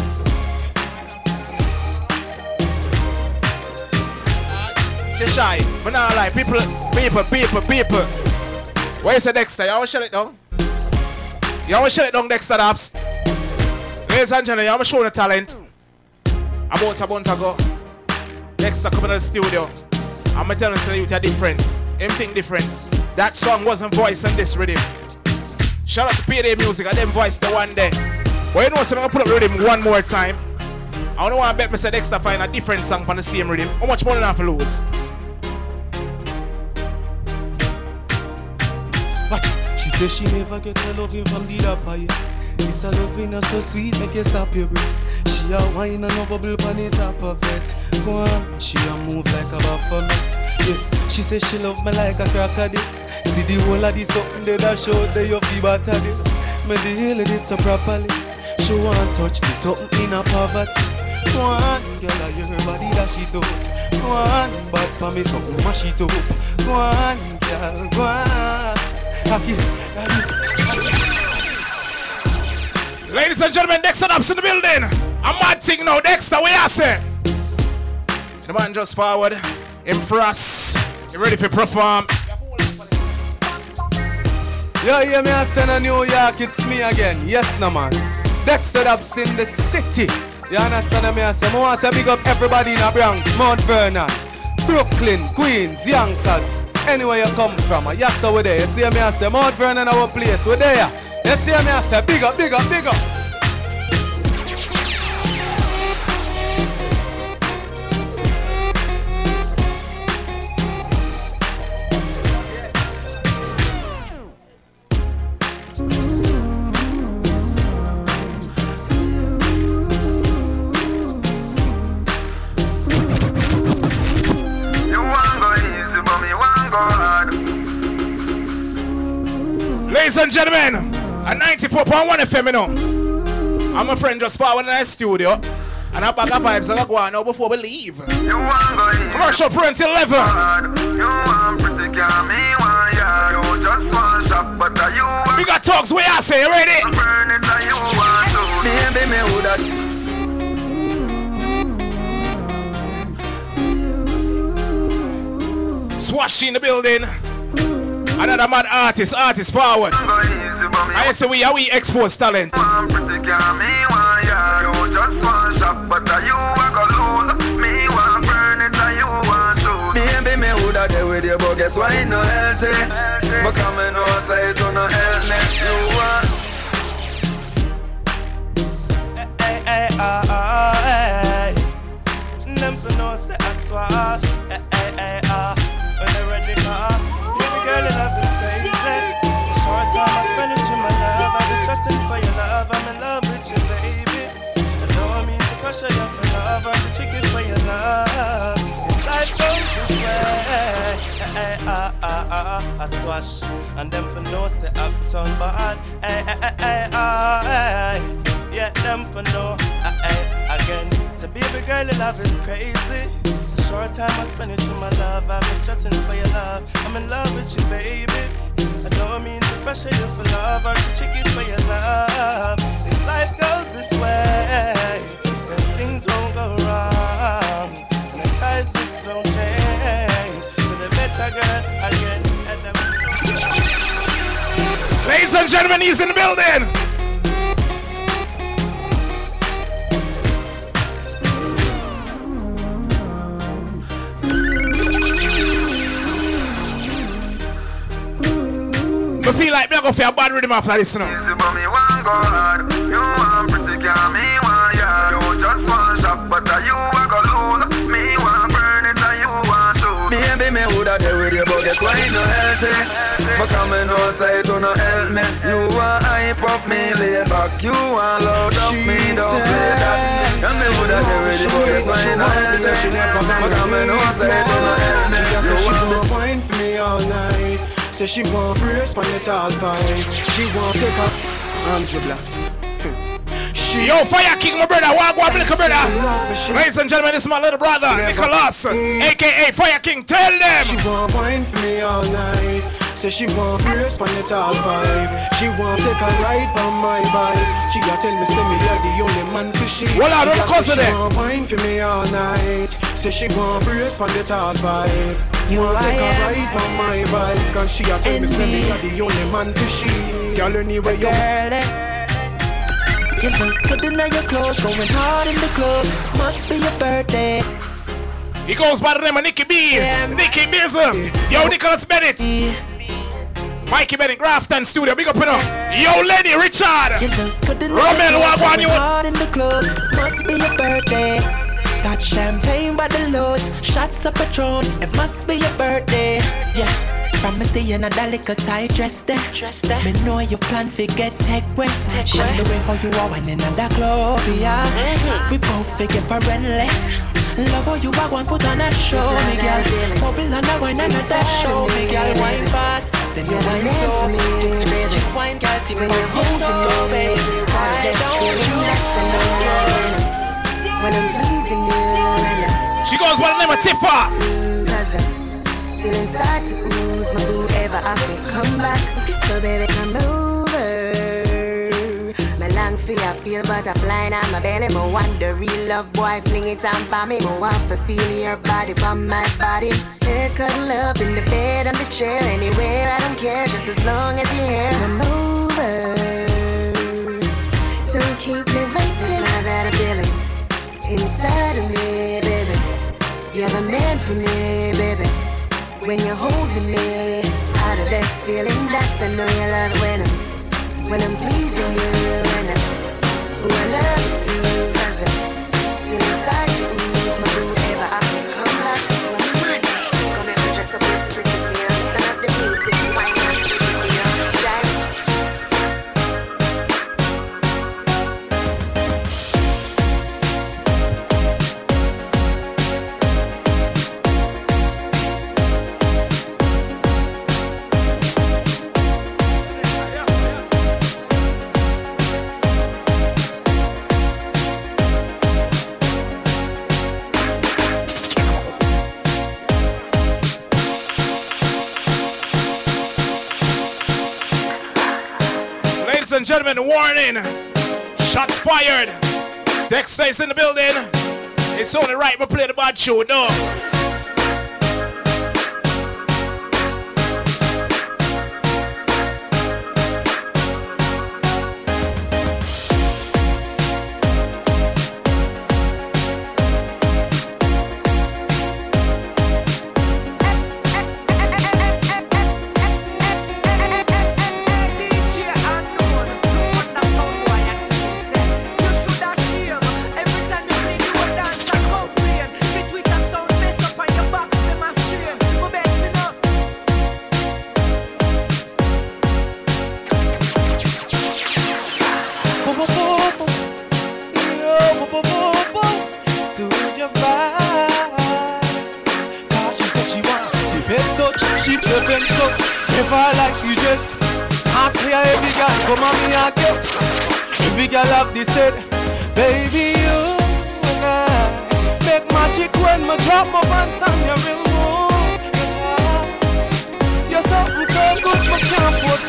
She's shy. But now, like, people, people, people, people. What is the Dexter? You want to shut it down? You want to shut it down, Dexter Daps? Ladies and gentlemen, you want to show the talent? About a month ago, Dexter coming to the studio. I'm going to tell you that you're different. Everything different. That song wasn't voiced on this rhythm. Shout out to P D Music. I didn't voice the one day. But you know what? I'm going to put up the rhythm one more time. I don't want to bet Mister Dexter find a different song on the same rhythm. How much money do I have to lose? Watch. She says she never get her loving from the rapper. This a loving her so sweet, make you stop your breath. She a wine and no bubble on the top of it. Go on, she a move like a buffalo. Yeah. She says she love me like a crocodile. See the whole of this something that I showed that you feel better this. Me deal with it so properly. She want touch this something in a poverty. Go on, girl, I hear her body that she told. Go on, bad for me something mash it up. Go on, girl, go on. Ladies and gentlemen, Dexter Daps in the building. A mad thing now, Dexter, what you say? The man just forward. In frost. You ready for perform? Yo, yeah, me I send a New York, it's me again. Yes, no man. Dexter Daps in the city. You understand me? I say, I want to big up everybody in the Bronx, Mount Vernon, Brooklyn, Queens, Yonkers. Anywhere you come from, yes, so we're there. You see me? I say, Mount Vernon, our place, we're there. You see me? I say, big up, big up, big up. Ladies and gentlemen, at ninety-four point one F M, you know. I'm a friend just forward in the studio. And a bag of vibes I go on now before we leave. Commercial free until eleven. We got talks where I say, ready? Maybe me woulda. Swash in the building. Another mad artist, artist forward. I say we are we expose talent. Maybe me woulda there with you, but guess why no healthy? But come and know say to no help me. You want? Hey, hey, ah, ah, hey. Them for no say I swash. Hey, hey, hey, ah. When they ready for baby girl, your love is crazy. The short time I spend with you, my love. I've been stressing for your love. I'm in love with you, baby. I don't mean to pressure you for love. I'm the chicken for your love. Life goes this way. Hey, hey, ah, ah, ah, I swash. And them for no say uptown bad. Hey, hey, hey, hey, ah, hey. Yeah, them for no, hey, hey, again. So baby girl, your love is crazy. Short time I spend it with my love. I've been stressing for your love. I'm in love with you, baby. I don't mean to pressure you for love or to trick you for your love. If life goes this way, then things won't go wrong. And the times just don't change. With a better girl again. And them... Ladies and gentlemen, he's in the building. I feel like I'm going to feel a bad rhythm after this now. Easy but me want go hard. You want pretty girl, me want ya. You just want shop, but you a go lose. Me want burn it and you want to. Maybe me woulda there with you, but guess why no healthy? But come and know say to no help me. You want hype up me, lay back. You want load up me, don't play that. And me woulda there with you, but guess why no healthy? But come and know say to no help me. She just said she been wine for me all night. Say she want brace on the tall pipe. She want take up Andrew Blacks. Yo, Fire King, my brother. Walk, walk, little brother. Ladies and gentlemen, this is my little brother, Nicholas, a k a. Fire King. Tell them. She want wine for me all night. Say she want brace on the tall pipe. She want take a ride on my bike. She got tell me, say me you're the only man for she. Well, I don't cause of She that. want wine for me all night. Say she want brace on the tall pipe. You want take a ride on my bike. And she got tell me, say me you're the only man for she. Girl, anyway, you. You look good in your clothes, going hard in the club. Must be your birthday. He goes by the name of Nicky B. Yeah. Nicky Bizzle. Yo, Nicholas Bennett. Yeah. Mikey Bennett, Grafton Studio. Big up, you know. Yo, Lenny, Richard. Romel, Wagwan, you. Hard in the club. Must be your birthday. Got champagne by the loads. Shots of Patron. It must be your birthday. Yeah. From me see you in a little tight dress there. Dress there. Me know you plan to get tech wet. Show the way how you are when in that club, yeah. Mm-hmm. We both figure friendly. Love how you are going put on a show, me girl. Bubble and a wine and a dash show, me girl. Wine fast, then you wine slow. Chick wine, girl, take me home so baby. I don't you when I'm pleasing you. She goes by the name of Tifa. Feeling start to ooze, my boo ever after come back. So baby come over. My long fear feel butterfly on my belly. Mo want the real love boy fling it on for me. Mo want to feel your body from my body. Let's cuddle up in the bed, on the chair, anywhere, I don't care, just as long as you're here. Come over. So keep me waiting. I've had a feeling inside of me, baby. You're the man for me, baby. When you're holding me, how the best feeling, that's I know you love it when I'm, when I'm pleasing you, and I, ooh, I love it too, cause I feel inside you, my boo ever I can come back, come and dress up with pretty feel, turn up the music, wine and feel, jive. and gentlemen, warning. Shots fired. Dexter is in the building. It's only right we play the bad show, no. Baby, you and I make magic when I drop my pants on your remote. You're something so good, I can't put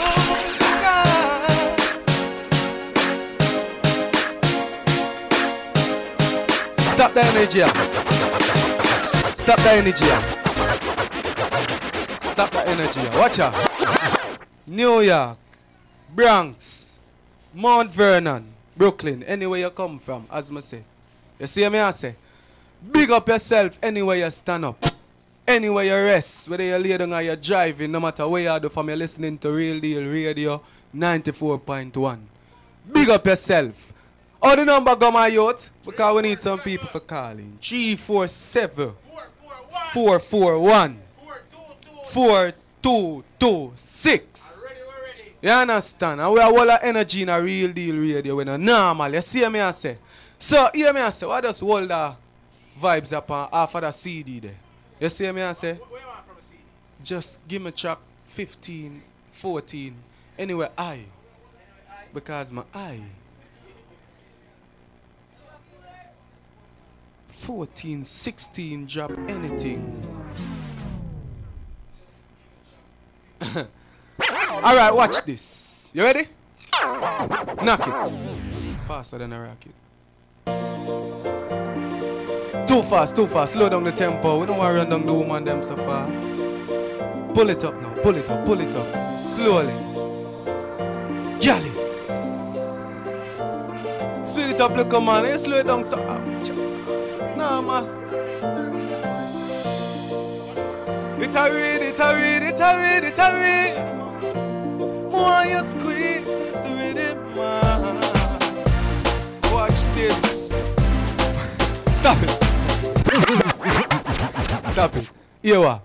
through. Stop the energy. Stop the energy. Stop the energy. Watch out. New York, Bronx, Mount Vernon, Brooklyn, anywhere you come from, as I say. You see me I say? Big up yourself anywhere you stand up. Anywhere you rest, whether you're lay down or you're driving, no matter where you do from, you're listening to Real Deal Radio ninety-four point one. Big up yourself. All the number go my youth, because we need some people for calling. three four seven, four four one, four two two six. You understand? And we have all the energy in a Real Deal Radio when a normal. You see me I say? So, hear me I say, what does hold the vibes up on half of the C D there? You see me I say? Where you want from a C D? Just give me track fifteen, fourteen, anywhere I. Because my eye. fourteen, sixteen, drop anything. Alright, watch this. You ready? Knock it. Faster than a rocket. Too fast, too fast. Slow down the tempo. We don't want to run down the woman them so fast. Pull it up now. Pull it up. Pull it up. Slowly. Gallus. Speed it up, look, man. You slow it down so. Nah, man. It a read, it a read, it a read, it a read. More you squeeze the rhythm, man. Watch this. Stop it. Stop it. Ewa.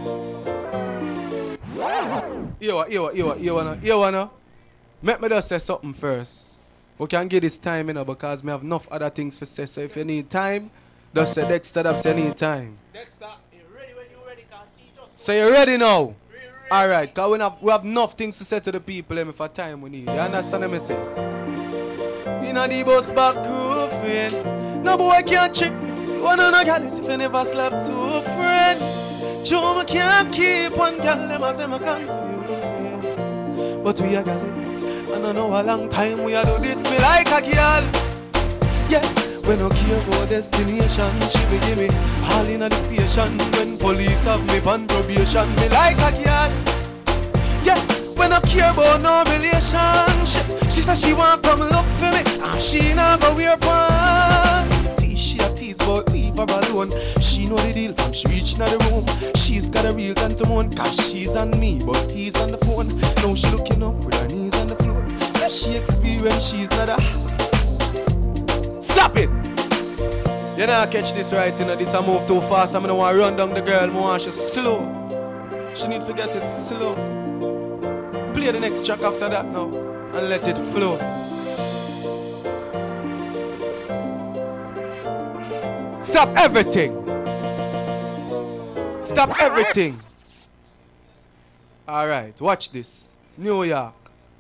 Ewa, Ewa, Ewa, Ewa, Ewa, no. Make me just say something first. We can get this time, you know, because we have enough other things to say. So if you need time, just say Dexter up, say need time. Dexter, you ready when you're ready, can see just. So you ready now? Alright, because we have, we have enough things to say to the people um, for time we need. You understand what I say? In a the bus back roofing. No boy can't trick me. One of the girls if you never slept to a friend. Joe can't keep one girl, them as I'm confusing. But we are girls, and I know a long time we are do this. Me like a girl. Yeah, when I care about destination, she will give me all in the station. When police have me on probation, me like a girl. Yeah, when I care about no relationship, she says she want come look for me, and she not go wear pants. She a tease but leave her alone. She know the deal from she reach now the room. She's got a real gun to moan, cause she's on me, but he's on the phone. Now she looking up with her knees on the floor. Says she experienced, she's not a. Stop it! You know catch this right, you know, this I move too fast. I'm gonna want to run down the girl, I want she slow. She need to get it slow. Play the next track after that now, and let it flow. Stop everything. Stop everything. Alright, watch this. New York.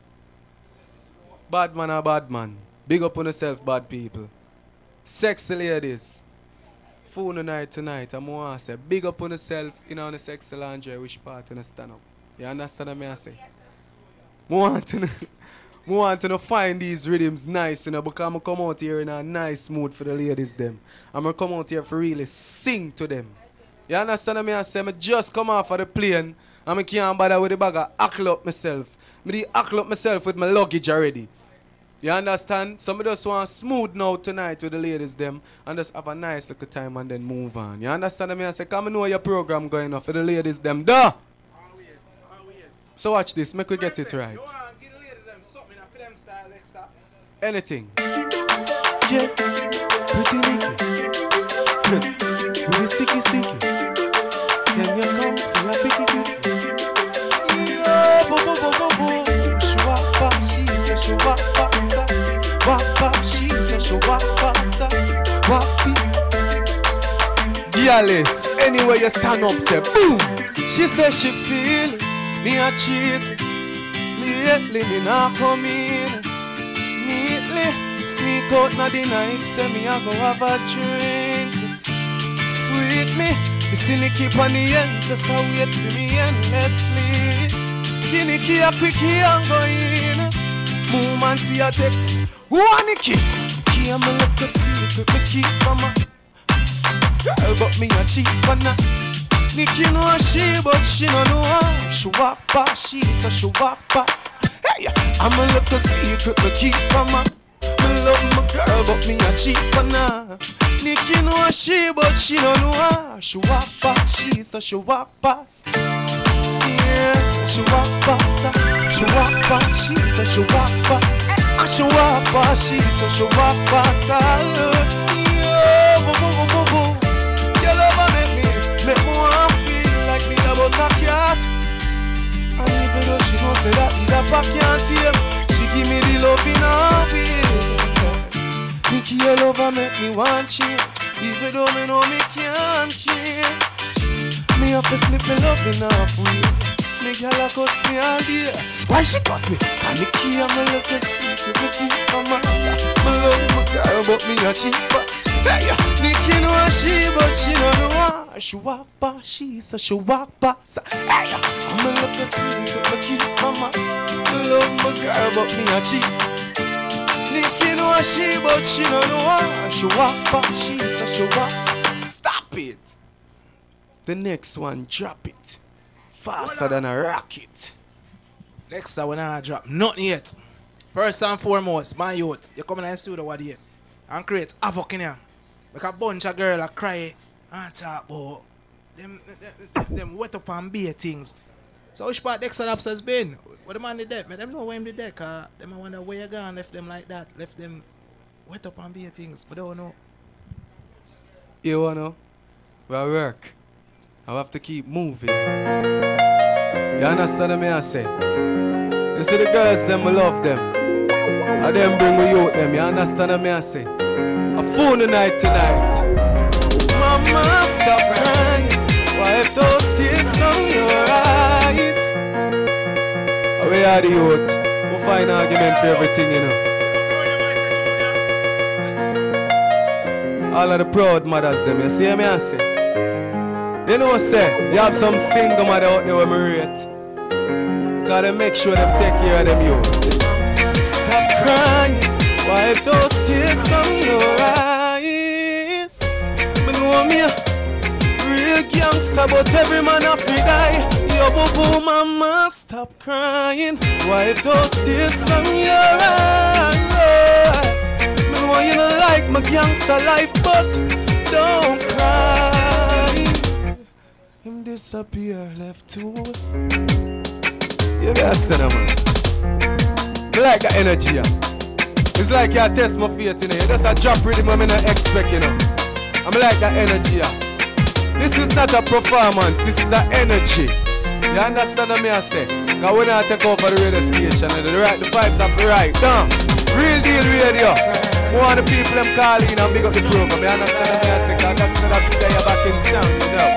Bad man or bad man. Big up on yourself, bad people. Sexy ladies. Phone night tonight. I'm going to say, big up on yourself, you know, on the sexy lingerie, which part you stand up. You understand what I say? I want to know, I I want to find these rhythms nice, you know, because I come out here in a nice mood for the ladies them. I'm going to come out here for really sing to them. You understand me? I say, I just come off of the plane and I can't bother with the bag of ackle up myself. I de ackle up myself with my luggage already. You understand? Some of us want smooth now tonight with the ladies them and just have a nice little time and then move on. You understand me? I say, come and know your program going on for the ladies them. Duh! Always, always. So watch this, make we get it right. Anything. Yeah, pretty Nicky. Really sticky, sticky. Can you come for a picky, picky? Yeah, bo bo bo bo bo. Shwapa, she's a shwapa, sa. Wapa, she's a shwapa, sa. Wapi. Girls, anywhere you stand up, say boom. She says she feel me a cheat. Lately me not come in. Sneak out na the night, say me a go have a drink. Sweet me, you see me keep on the end, just a wait for me endlessly. Nicky a quickie and go in. Move and see a text. One Nicky, Nicky a me look a secret, me keep from her. Girl, but me a cheap one. Nicky know a she, but she no know her. She walk past, she's a she walk past. Hey, I'm a little secret, me keep from her. Me love my girl, but me a cheap one. Nicky know a she, but she don't know her. She walk past, she's a she walk past. Yeah, she walk past, she walk past, she's a she walk past. And she walk past, she's a she walk past. Yeah, bo bo bo bo bo. Your love make me, make me want feel like me a boss a cat. And even though she don't say that, the pack can't tame. She give me the love in her way. Nicky, your lover make me want change. Even though me know me can't change. Me have to slip me love in half way. Me girl a cuss me all day. Why she cuss me? And Nicky, I'm a little secret. Me keep from her. Me love my girl, but me a cheap. Hey, Nicky know a she, but she don't know her. She walk past, she's a she walk past. Hey, I'm a little secret. Me keep from her. Me love my girl, but me a cheap. Nicky know a she, but she don't know her. She walk past, she's a she walk. Stop it. The next one, drop it. Faster than a rocket. Next time when I drop, nothing yet. First and foremost, my youth, you come in the studio what day and create havoc in here. Make a bunch of girls cry and talk about them, them, them wet up and beer things. So which part Dexter Laps has been? What the man did that? Make them know where him did that, cause them I wonder where you gone, left them like that, left them wet up and beer things, but they don't know. You wanna? Well, work. I have to keep moving. You understand what I say? You see the girls, them, I love them. And them bring me out them, you understand what I say? A phone night tonight. Mama, stop crying. Wipe those tears from your eyes. We are the youth. We'll find argument for everything, you know. All of the proud mothers, them, you see what I say? You know what I say? You have some single mother out there where me rate. Gotta make sure them take care of them youth. Stop crying. Wipe those tears from your eyes. Me know me a real gangster, but every man a free die. Yo, boo boo, mama, stop crying. Wipe those tears from your eyes. Me know you don't like my gangster life, but don't cry. Him disappear, left too. You better say that, man. I like that energy, yeah. It's like you test my faith, you know. You just a drop rhythm I'm not expect, you know. I'm like that energy, yeah. This is not a performance, this is an energy. You understand what I say? Because when I take over the radio station, the, right, the vibes are right. Damn. Real deal radio. More of the people them calling and big up the program. You understand what I say? Because that's what I'm staying back in town, you know.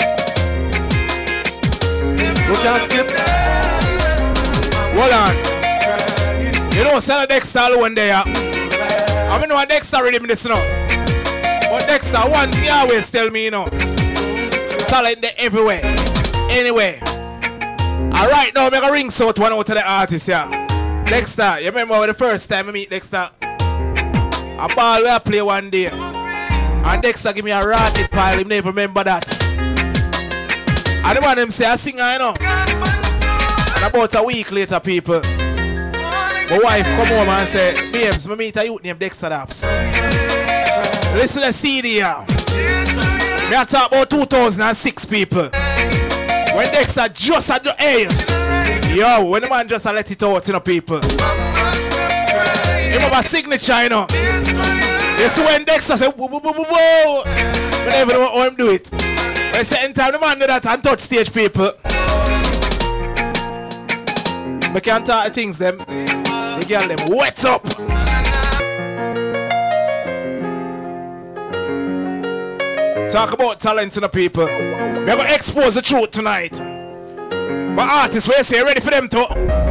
You can't skip. Hold on. You know, sell a Dexter one day. I mean, no Dexter rhythm this now. But Dexter, one thing you always tell me, you know. Talent there everywhere. Anyway. Alright, now I'm going to ring out one out of the artists here. Dexter, you remember the first time I meet Dexter? A ball where I play one day. And Dexter give me a rotted pile, him never remember that. And the man him say I sing I know. And about a week later, people, my wife come home and say, babes, I meet a youth named Dexter Daps. Listen to the C D here. Me I talk about two thousand six, people. When Dexter just had the air. Yo, when the man just let it out, you know, people. You have a signature, you know. You see when Dexter say, whoa, whoa, whoa, whoa, whoa. We never know how him do it. When certain time the man do that and touch stage, people. We can't talk the things, them. The girl, them wet up. Talk about talent, you know, people. We're going to expose the truth tonight. But artists, where you say, ready for them to?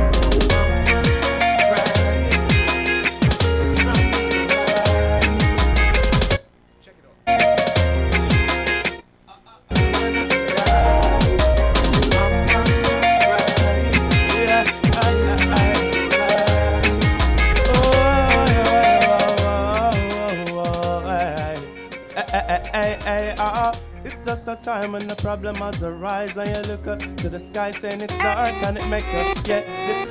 It's just a time when the problem has arise and you look up to the sky saying it's dark and it make you get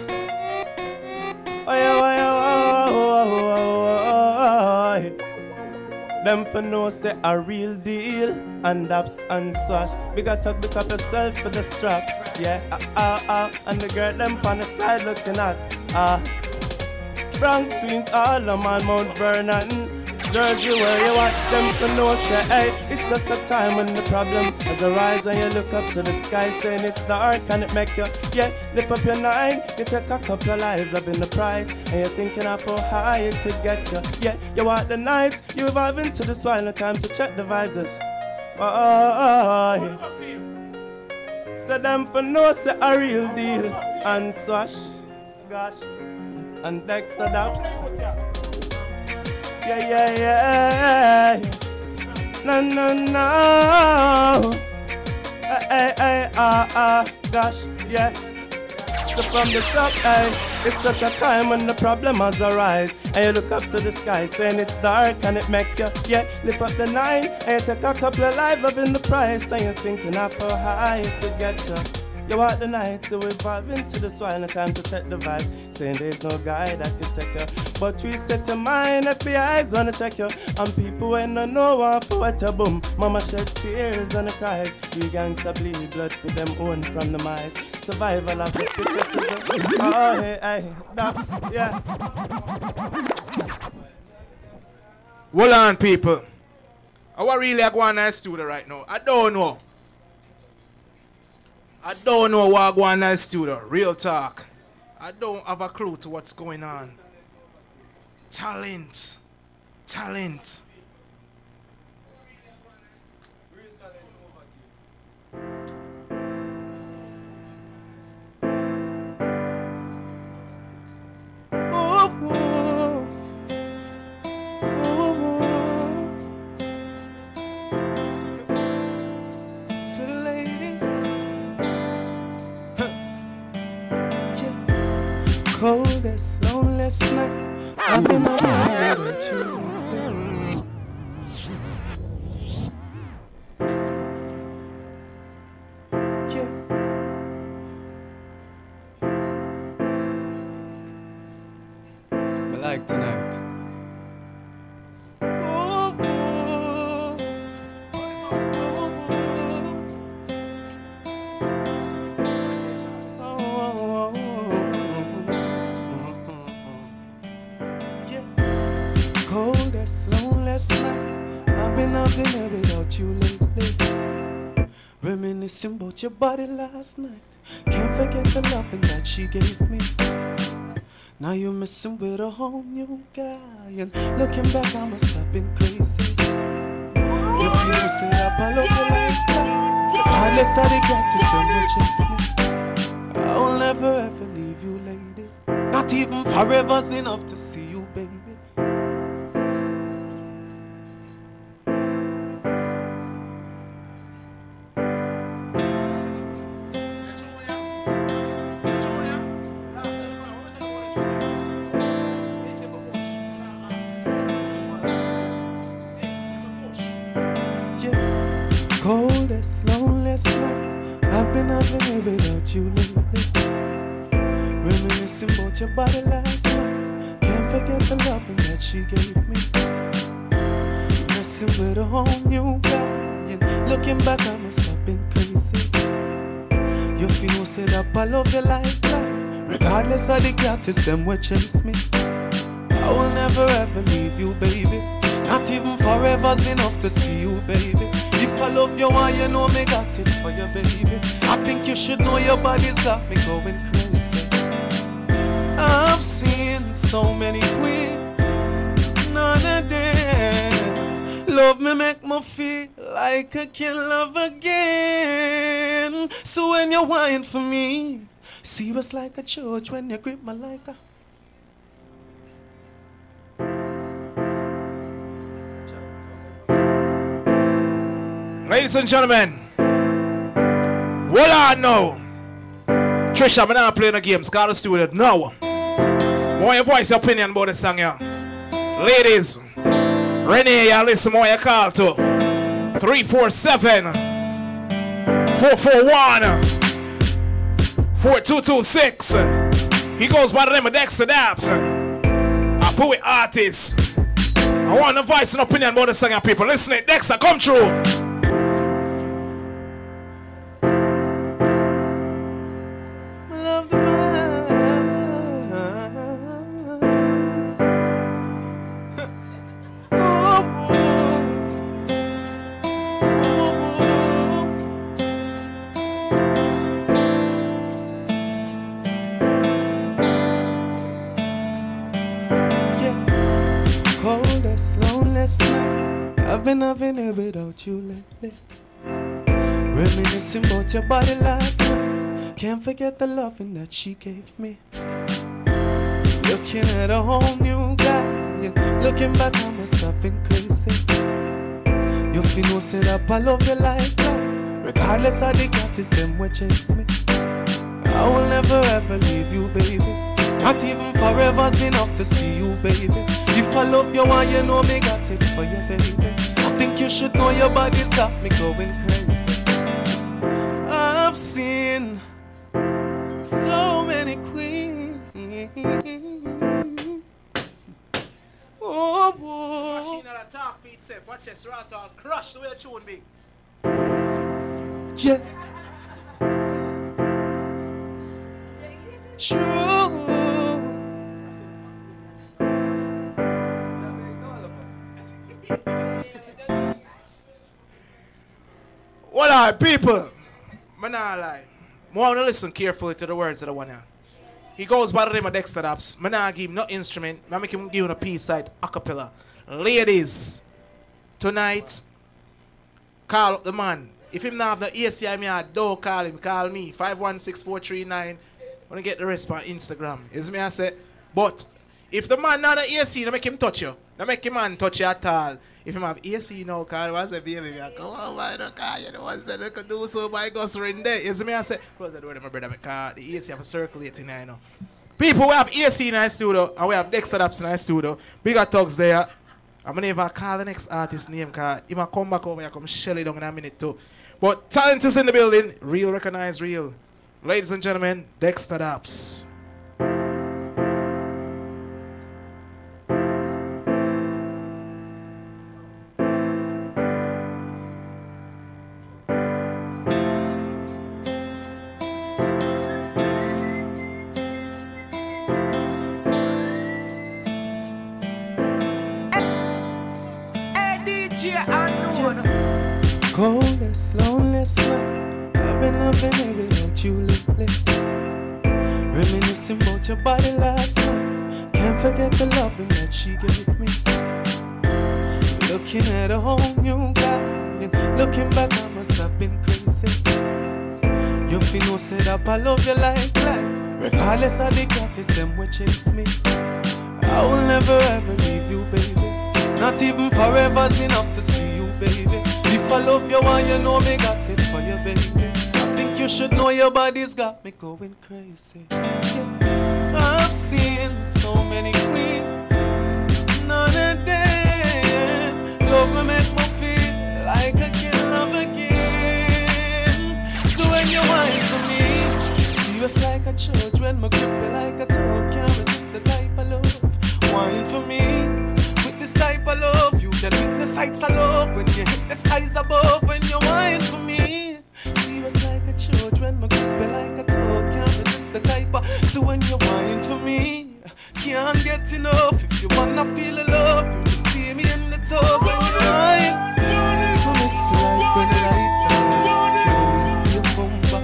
oh yeah, oh yeah, oh, oh, oh, oh. Them for no say a real deal and daps and swash. We got to pick up yourself for the straps. Yeah, ah, ah, ah. And the girl them on the side looking at ah. Bronx Queens all on my Mount Vernon. Girls, you where you watch them to know, say, hey, it's just a time when the problem has arise and you look up to the sky saying it's dark and it make you, yeah, lift up your nine, you take a couple of lives, loving the price, and you're thinking of how high it could get you, yeah, you want the nights, you evolve into the swine, no time to check the vibes, oh, oh, oh, yeah. So them for no, say a real deal, and Swash, gosh, and Dexter Daps. Yeah, yeah, yeah. No, no, no. Hey, hey, hey, ah, ah, gosh, yeah. So from the top, hey, it's just a time when the problem has arise. And you look up to the sky saying it's dark and it make you, yeah, lift up the nine. And you take a couple of lives up in the price. And you're thinking of how high it could get you. You walk the night, so we evolve into the swine, no time to check the vibes. Saying there's no guy that can take you. But we set your mind, F B I's wanna check you. And people when no know want for what a boom. Mama shed tears and the cries. We gangsta bleed blood for them own from the mice. Survival of the fittest is the oh hey hey, that's yeah. Hold on, people. I want really go on in the studio right now. I don't know. I don't know what going on in the studio. Real talk. I don't have a clue to what's going on. Talent. Talent. Coldest, loneliest night I've been alone with you. Yeah. I like tonight. Loneliest night, I've been having it without you lately. Reminiscing about your body last night. Can't forget the loving that she gave me. Now you're messing with a whole new guy. And looking back, I must have been crazy. If you say up, I love you like that. The hardest I get is when you chase me. I will never ever leave you, lady. Not even forever's enough to see you, baby. Coldest, loneliest night I've been having it without you lately. Reminiscing about your body last night. Can't forget the loving that she gave me. Messing with a whole new guy, and looking back I must have been crazy. You feel said up I love you like life, regardless of the catches them will chase me. I will never ever leave you, baby. Not even forever's enough to see you, baby. If I love you, why you know me got it for you, baby. I think you should know your body's got me going crazy. I've seen so many queens, none of them love me, make me feel like I can love again. So when you're whining for me, serious like a judge when you grip me like a Ladies and gentlemen, what I know, Trisha, I'm not playing the games, call the studio now. Want your voice opinion about the song here. Ladies, Renee, you listen more you call to three four seven, four four one, four two two six. He goes by the name of Dexter Daps, a poet artist. I want the voice and opinion about the song here, people. Listen it, Dexter, come through. I've been having it without you lately. Reminiscing about your body last night. Can't forget the loving that she gave me. Looking at a whole new guy, and looking back I must have been crazy. You feel no set up, I love you like life, regardless of the catches them will chase me. I will never ever leave you, baby. Not even forever's enough to see you, baby. If I love you, why you know me got it for you, baby. I think you should know your body's got me going crazy. I've seen so many queens. Oh, boy. Machine at the top, Pete said, watch this, right, I'll crush the way the tune big. Yeah. True. Well, alright, people. Man, I lie. I want to listen carefully to the words of the one here. He goes by the name of Dexter Daps. I not give him no instrument. I make him give him a piece side a cappella. Ladies, tonight, call up the man. If him not have no A C I, me, don't call him. Call me. five one six four three nine. I want to get the rest on Instagram. Is me I say. But if the man not the A C, don't make him touch you. Don't make him man touch you at all. If him have A C, you know, call I say, baby, come on, man, don't call you. The one said they could do so by Gus in there. You see me I say, close the door to my brother, because the A C have a circulating here, you know. People, we have A C in our studio, and we have Dexter Daps in our studio. Bigger thugs there. I'm going to even call the next artist name, because he might come back over here, come shell it down in a minute too. But talent is in the building. Real recognize real. Ladies and gentlemen, Dexter Daps. Coldest, loneliest night I've been having it without you lately. Reminiscing about your body last night. Can't forget the loving that she gave me. Looking at a whole new guy, and looking back I must have been crazy. You feel no set up, I love you like life, regardless of the catches them will chase me. I will never ever leave you, baby. Not even forever's enough to see you, baby. If I love you, why you know me got it for you, baby. I think you should know your body's got me going crazy. Yeah. I've seen so many queens, none of them love me, make me feel like I can love again. the sights I love when you hit the skies above when you whine for me. Serious like a children, my grip like a toe. Can't resist the type of, so when you whine for me, can't get enough. If you wanna feel the love, you can see me in the tub when you whine. Promise like when the light down, you feel bumper.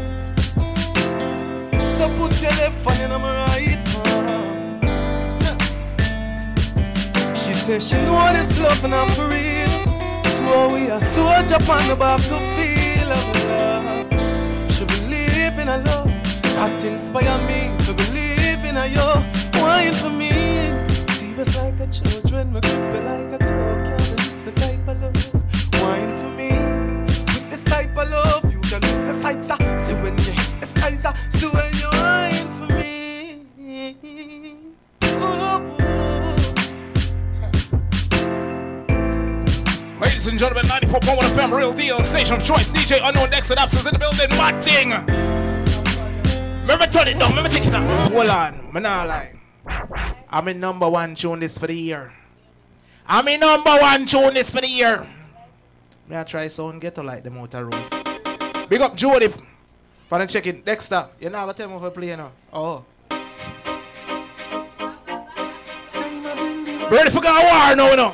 So put your left hand on my right arm. She says she know this love not for real. So we are soldier on the back of feel of love. She believe in a love that inspire me to believe in a yo. Wine for me. See us like a children, we grip it like a toe. Can't resist the type of love. Wine for me. With this type of love, you can look the sights. See when you hit the skies. See when you wine for me. Oh, Ladies and gentlemen, ninety-four point one F M, real deal, station of choice. D J Unknown Dexter Absence in the building. What thing? Remember, turn it down. Remember, take it down. Hold on, I'm not lying. I'm in number one tune this for the year. I'm in number one tune this for the year. May I try sound ghetto like the motor room. Big up Jody. For the check it. Dexter, you're not going to tell me if I play now. Oh. Ready for God war now, you know.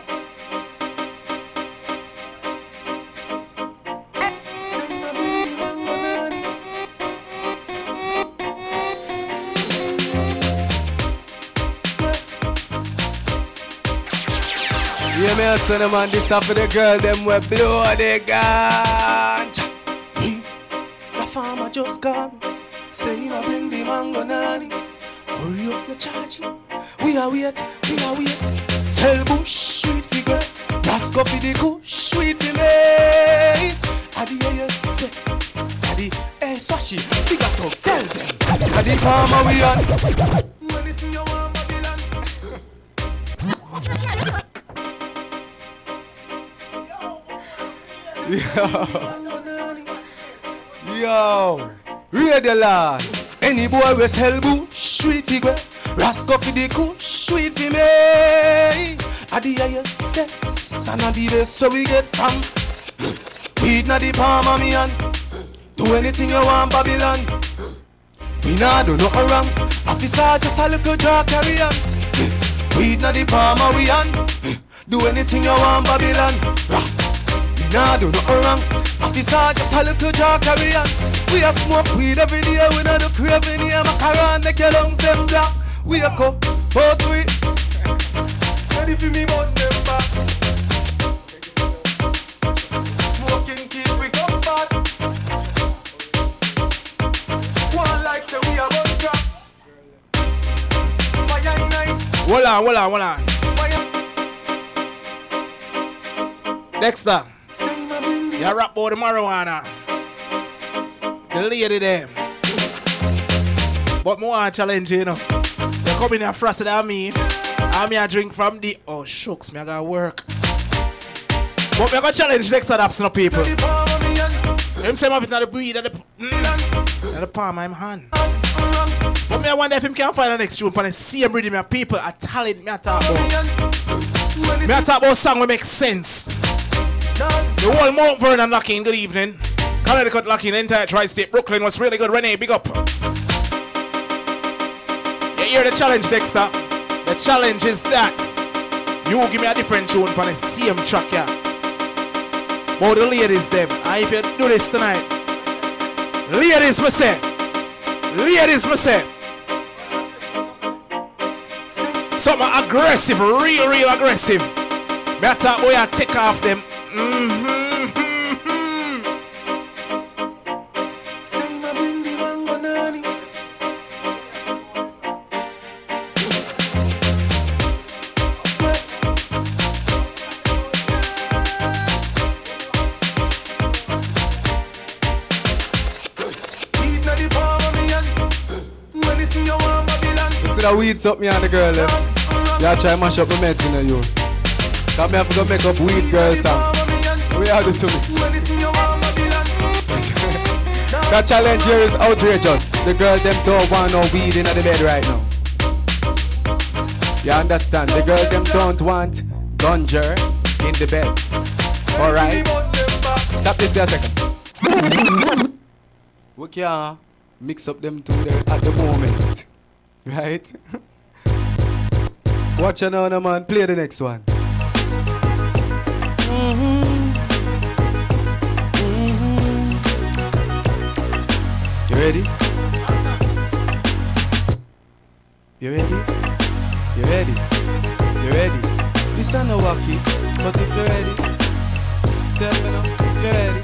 Yeah, me a son of man, this up for the girl, them we blow the ganja. He, the farmer just called me, say him a bring the mango nani. Hurry up the charge, we are wait, we are wait. Sell bush, sweet figure, Rasco for the kush, sweet for me. Adi yes, Adi, eh, Sashi, big up talks, tell them. Adi farmer we on. Anything you want, Babylon. Yo, yo, radio lad. Any boy with hellboo, sweet figure. Rasco for the kush, sweet for me. Adi I yes, and adi the so we get from. Weed na the palm of me hand. Do anything you want, Babylon. We nah do nothing wrong. Officer just a little draw carry on. Weed na the palm of we hand. Do anything you want, Babylon. Nah, do nothing wrong. Officer, just a little jar carry on. We a smoke weed every day. We not do craving here. Macaron, make your lungs them black. We a cup, both we. Ready for me, burn them back. Smoking keep we come back. One like say we a one drop. Fire night. Hold on, hold on, hold on. Dexter. You rap about the marijuana. The lady there. But more challenge, you know. You come in here frosted at me. And me a drink from the... Oh, shucks, me I gotta work. But me I gotta challenge next to that, no people. Him say I'm not the breed of the... Mm, the palm of my hand. But me I wonder if him can find the next tune for the same rhythm of people. A talent me I talk about. Me I talk about song that makes sense. The whole Mount Vernon locking, good evening. Connecticut locking, entire tri-state. Brooklyn was really good. Renee, big up. You hear the challenge, Dexter? The challenge is that you give me a different tune on the same track, yeah. But the ladies, them. And if you do this tonight, ladies, me say, ladies, me say, something aggressive, real, real aggressive. Me I talk boy, I take off them. Mm-hmm. The weeds up me and the girl them. Y'all try mash up the meds in you. Come here for go make up weed girl song. What you do to me? That challenge here is outrageous. The girl them don't want no weed in the bed right now. You understand? The girl them don't want ganja. in the bed. Alright? Stop this here a second. We can't mix up them two there at the moment. Right? Watch it now, man. Play the next one. Mm-hmm. Mm-hmm. You ready? You ready? You ready? You ready? This ain't no walkie, but if you're ready, tell me now if you're ready.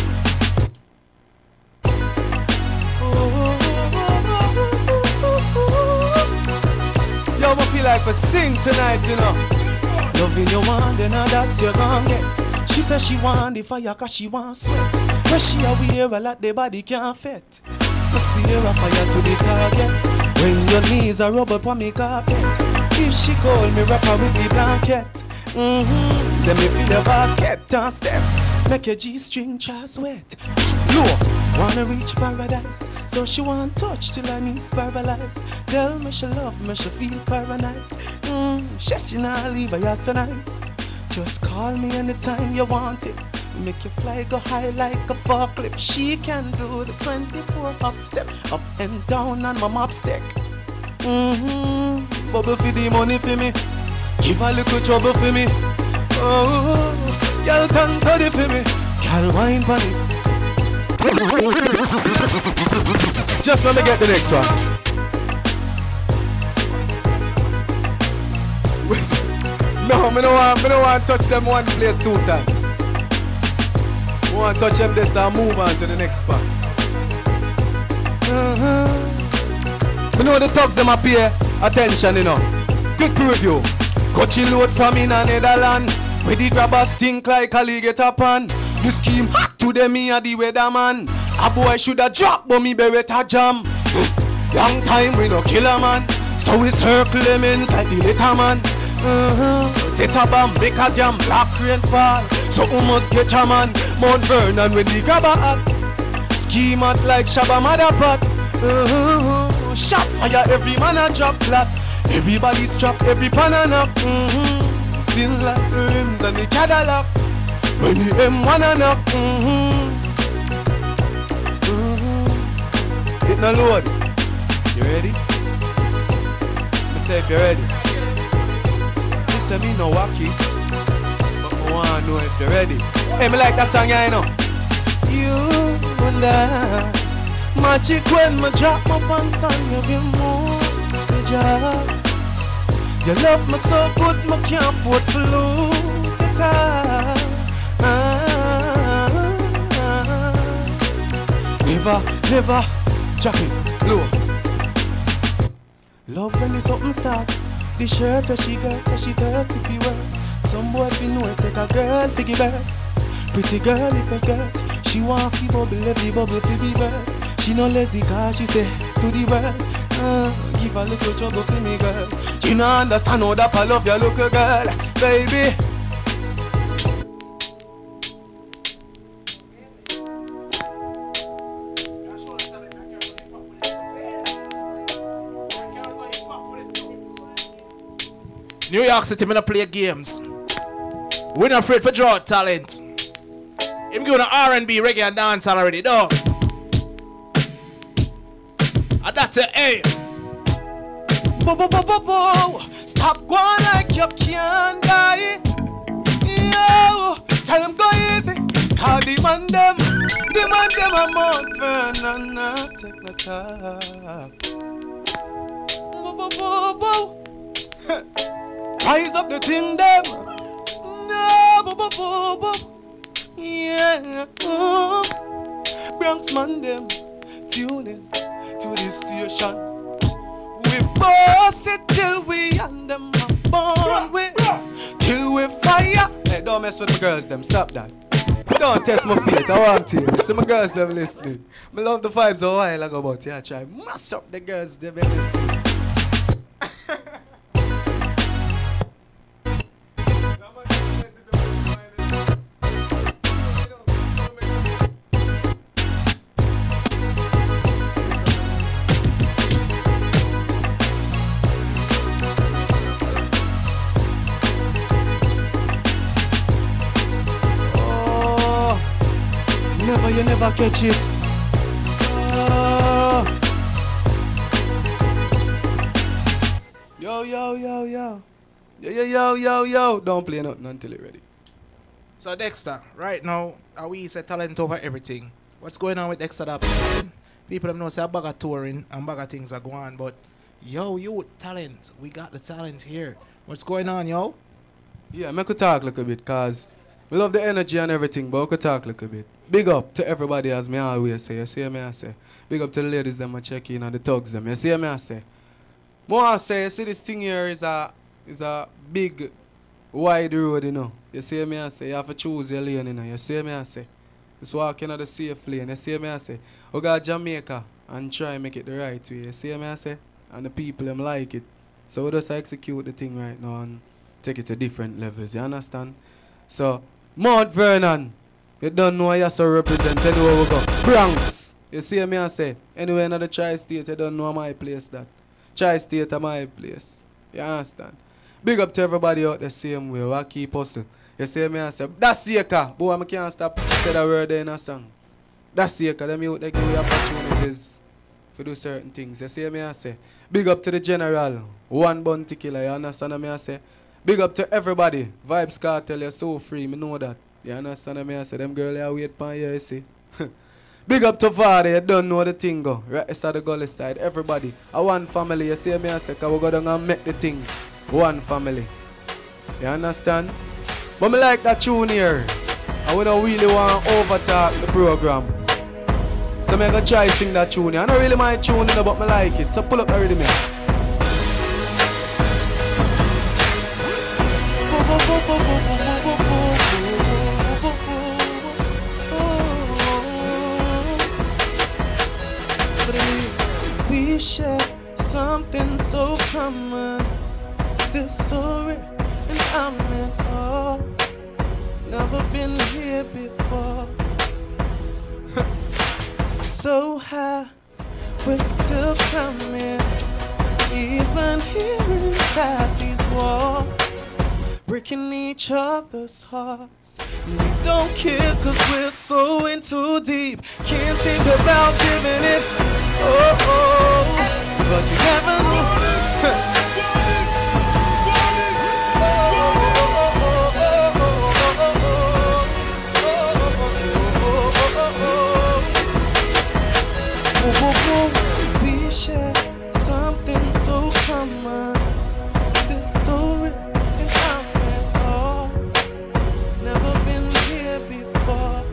Yo, I feel like we sing tonight, you know. Loving you want, then that you gon' get. She says she want the fire cause she want sweat. When she aware a lot the body can't fit. Must be a fire to the target. When your knees are rub up on me carpet. If she call me rapper with the blanket. Mm-hmm. Let me feel the basket, turn step. Make your G-string chest wet. Slow, wanna reach paradise. So she want touch till her knees paralyzed. Tell me she love me, she feel paranoid. Mm, she she not leave her, you're so nice. Just call me anytime you want it. Make you fly, go high like a forklift. She can do the twenty-four up step. Up and down on my mop stick. Mm-hmm. Bubble for the money for me. Give a little trouble for me. Oh, y'all turn thirty for me. Y'all wine for me. Just let me get the next one. No, me no want, me no want to touch them one place two times. I want to touch them this and move on to the next spot. Uh-huh. Me know the thugs them up here. Attention, you know. Quick preview. Coachy load from in a Netherlands. Where the grabbers stink like alligator pan. The scheme hot to them, me a the weatherman. A boy shoulda drop, but me beretta jam. Long time we no kill a man. So we circle lemons like the little man. Uh-huh. Set a bomb, make a jam, black rain fall. So we must catch a man. Mount Vernon when the grabber hot. Scheme hot like Shabba Motherpot. Uh-huh. Shot fire, every man a drop flat. Everybody's trapped, every pan a knock. Mm-hmm. Still like the rims and the Cadillac. When the M one a knock. Mm-hmm. Mm-hmm. Hit no load. You ready? Me say if you're ready. Me say me no wacky, but I wanna know if you're ready. Hey, me like that song, yeah, you know. You and I, magic when me drop my pants on you, be more the job. You love me so good, me can't afford to lose your car. Ah, ah, ah. Never, never, drop it low. Love when the something start. The shirt where she got, so she thirsty for work. Some boy fi know it, take a girl fi give birth. Pretty girl if a skirt. She want fi bubble, every bubble fi be burst. She no lazy cause she say to the world. Uh, give a little trouble for me, girl. You no understand how that I love your little girl, baby. New York City, me not play games. We're not afraid for draw talent. Him going to R and B, reggae and dance already, dog. And that's a hey. Bo bo bo bo bo. Stop going like you can't die. Yo, tell them go easy. Call the man them, the man them a Mount Vernon, not take no talk. Bo bo bo bo. Rise up the thing them. No, bo bo bo bo. Yeah. Oh. Bronx man them tuning to the station. We boss it till we and them are born with. Till we fire. Hey, don't mess with the girls them. Stop that. Don't test my faith. I want to. See my girls them listening. I love the vibes a while ago, but yeah, try mash up the girls them listening. never, you never catch it. Oh. Yo, yo, yo, yo. Yo, yo, yo, yo, yo. Don't play nothing until it's ready. So Dexter, right now, are we say talent over everything? What's going on with Dexter Daps? People don't know say a bag of touring and bag of things are going on, but yo, you talent, we got the talent here. What's going on, yo? Yeah, I could talk a little bit, cause we love the energy and everything, but we could talk a little bit. Big up to everybody, as me always say. You see me I say. Big up to the ladies them I check in and the thugs them. You see me I say. More I say, you see this thing here is a is a big wide road, you know. You see me I say. You have to choose your lane, you know. You see me I say. Just walk in the safe lane. You see me I say. We got Jamaica and try and make it the right way. You see me I say. And the people them like it. So we just execute the thing right now and take it to different levels. You understand? So Mount Vernon, you don't know you so represent anywhere we go. Bronx, you see me I say. Anywhere in the Tri-State, you don't know my place that. Tri-State is my place. You understand? Big up to everybody out the same way. We keep hustle. You see me I say. That's Yeka. Boy, I can't stop say that word there in a song. That's Yeka. Them out there give you opportunities to do certain things. You see me I say. Big up to the general. One bounty killer. You understand me I say? Big up to everybody. Vibes Cartel, you're so free. Me know that. You understand me I say? Them girls are wait for you, you see. Big up to Father. You don't know the thing go. Right side the gully side. Everybody. A one family. You see me I say? Because we go down and make the thing. One family. You understand? But me like that tune here. I we don't really want to overtalk the program. So I'm going to try sing that tune here. I don't really mind tune, but I like it. So pull up the rhythm here. We share something so common, still so rare, and I'm in awe. Never been here before. So high, we're still coming, even here inside these walls, breaking each other's hearts. And we don't care cause we're so in too deep. Can't think about giving it, oh oh, but you never know. We share something so common, still so real, and I'm at all. Never been here before.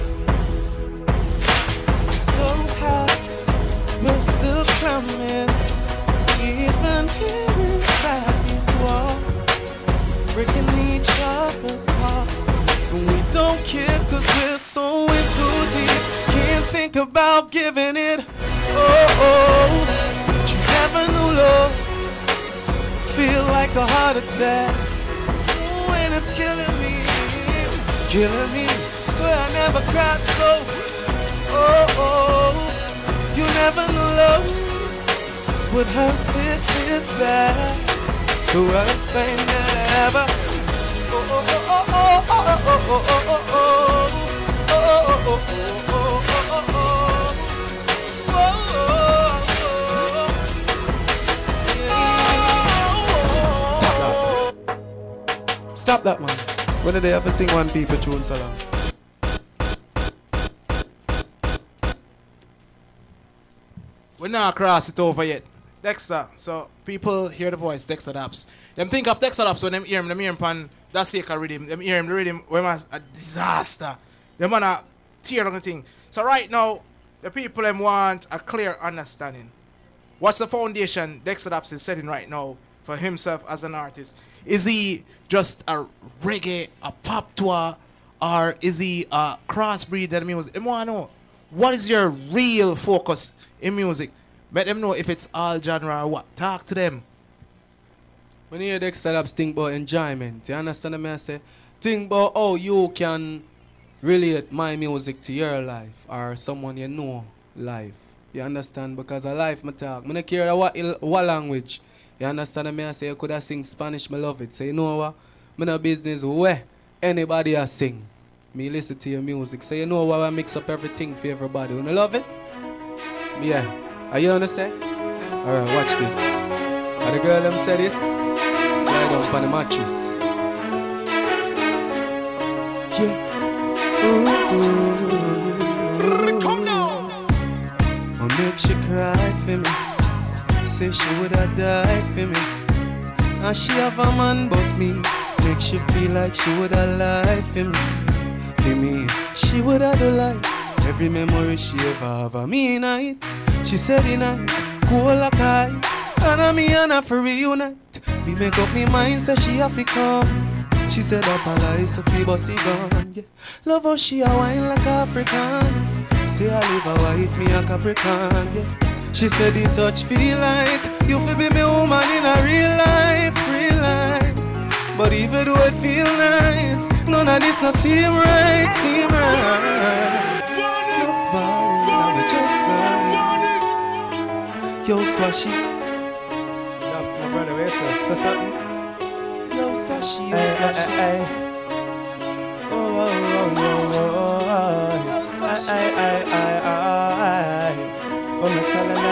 So high, we're still climbing, even here inside these walls, breaking each other's hearts. And we don't care cause we're so in too deep. Can't think about giving it, oh oh, but you never knew love. Feel like a heart attack, oh, and it's killing me, killing me. Swear I never cried so, oh oh, you never knew love would hurt this, this bad. The worst thing that ever, oh oh oh oh oh oh oh oh oh oh oh oh oh oh. Stop that, man. When did they ever sing one people tune so long? We're not cross it over yet. Dexter. So people hear the voice, Dexter Daps. Them think of Dexter Daps when them hear him, them hear him pan that Seka rhythm. Them hear him the rhythm when man a disaster. Them man a tear on the thing. So right now, the people them want a clear understanding. What's the foundation Dexter Daps is setting right now for himself as an artist? Is he just a reggae, a pop tour, or is he a crossbreed that music? I want to know, what is your real focus in music? Let them know if it's all genre or what. Talk to them. When you hear Dexter Daps think about enjoyment, you understand what I say? Think about how you can relate my music to your life or someone you know life. You understand? Because I life my talk. I don't care what, what language. You understand me? I say you could have sing Spanish, I love it. So you know what? I'm no business where anybody has sing. Me listen to your music, so you know why I mix up everything for everybody. Wanna love it? Yeah. Are you understand? Alright, watch this. Are the girl them say this? Lie down on the mattress. Yeah. Ooh, ooh. Come down. Oh, make she cry for me. Say she woulda died for me. And she have a man but me. Make she feel like she woulda lied for me. For me, she woulda do life. Every memory she ever have of me night. She said the night, cool like ice. And I me and her for reunite. We make up me mind, say she have to come. She said up a lie, so fi bossy gone. Yeah. Love how she a wine like African. Say I live a white, me a Capricorn. Yeah. She said the touch feel like you fi be me woman in a real life, real life. But even though it feel nice, none of this no seem right, seem right. Enough balling, I'm just balling. Yo, Swashy. That's my brother, where say? Say something? Yo, Swashy, yo, Hey, Swashy. hey, hey. Oh, oh, oh, oh, oh, oh. Hey, hey, hey, hey. What me tell her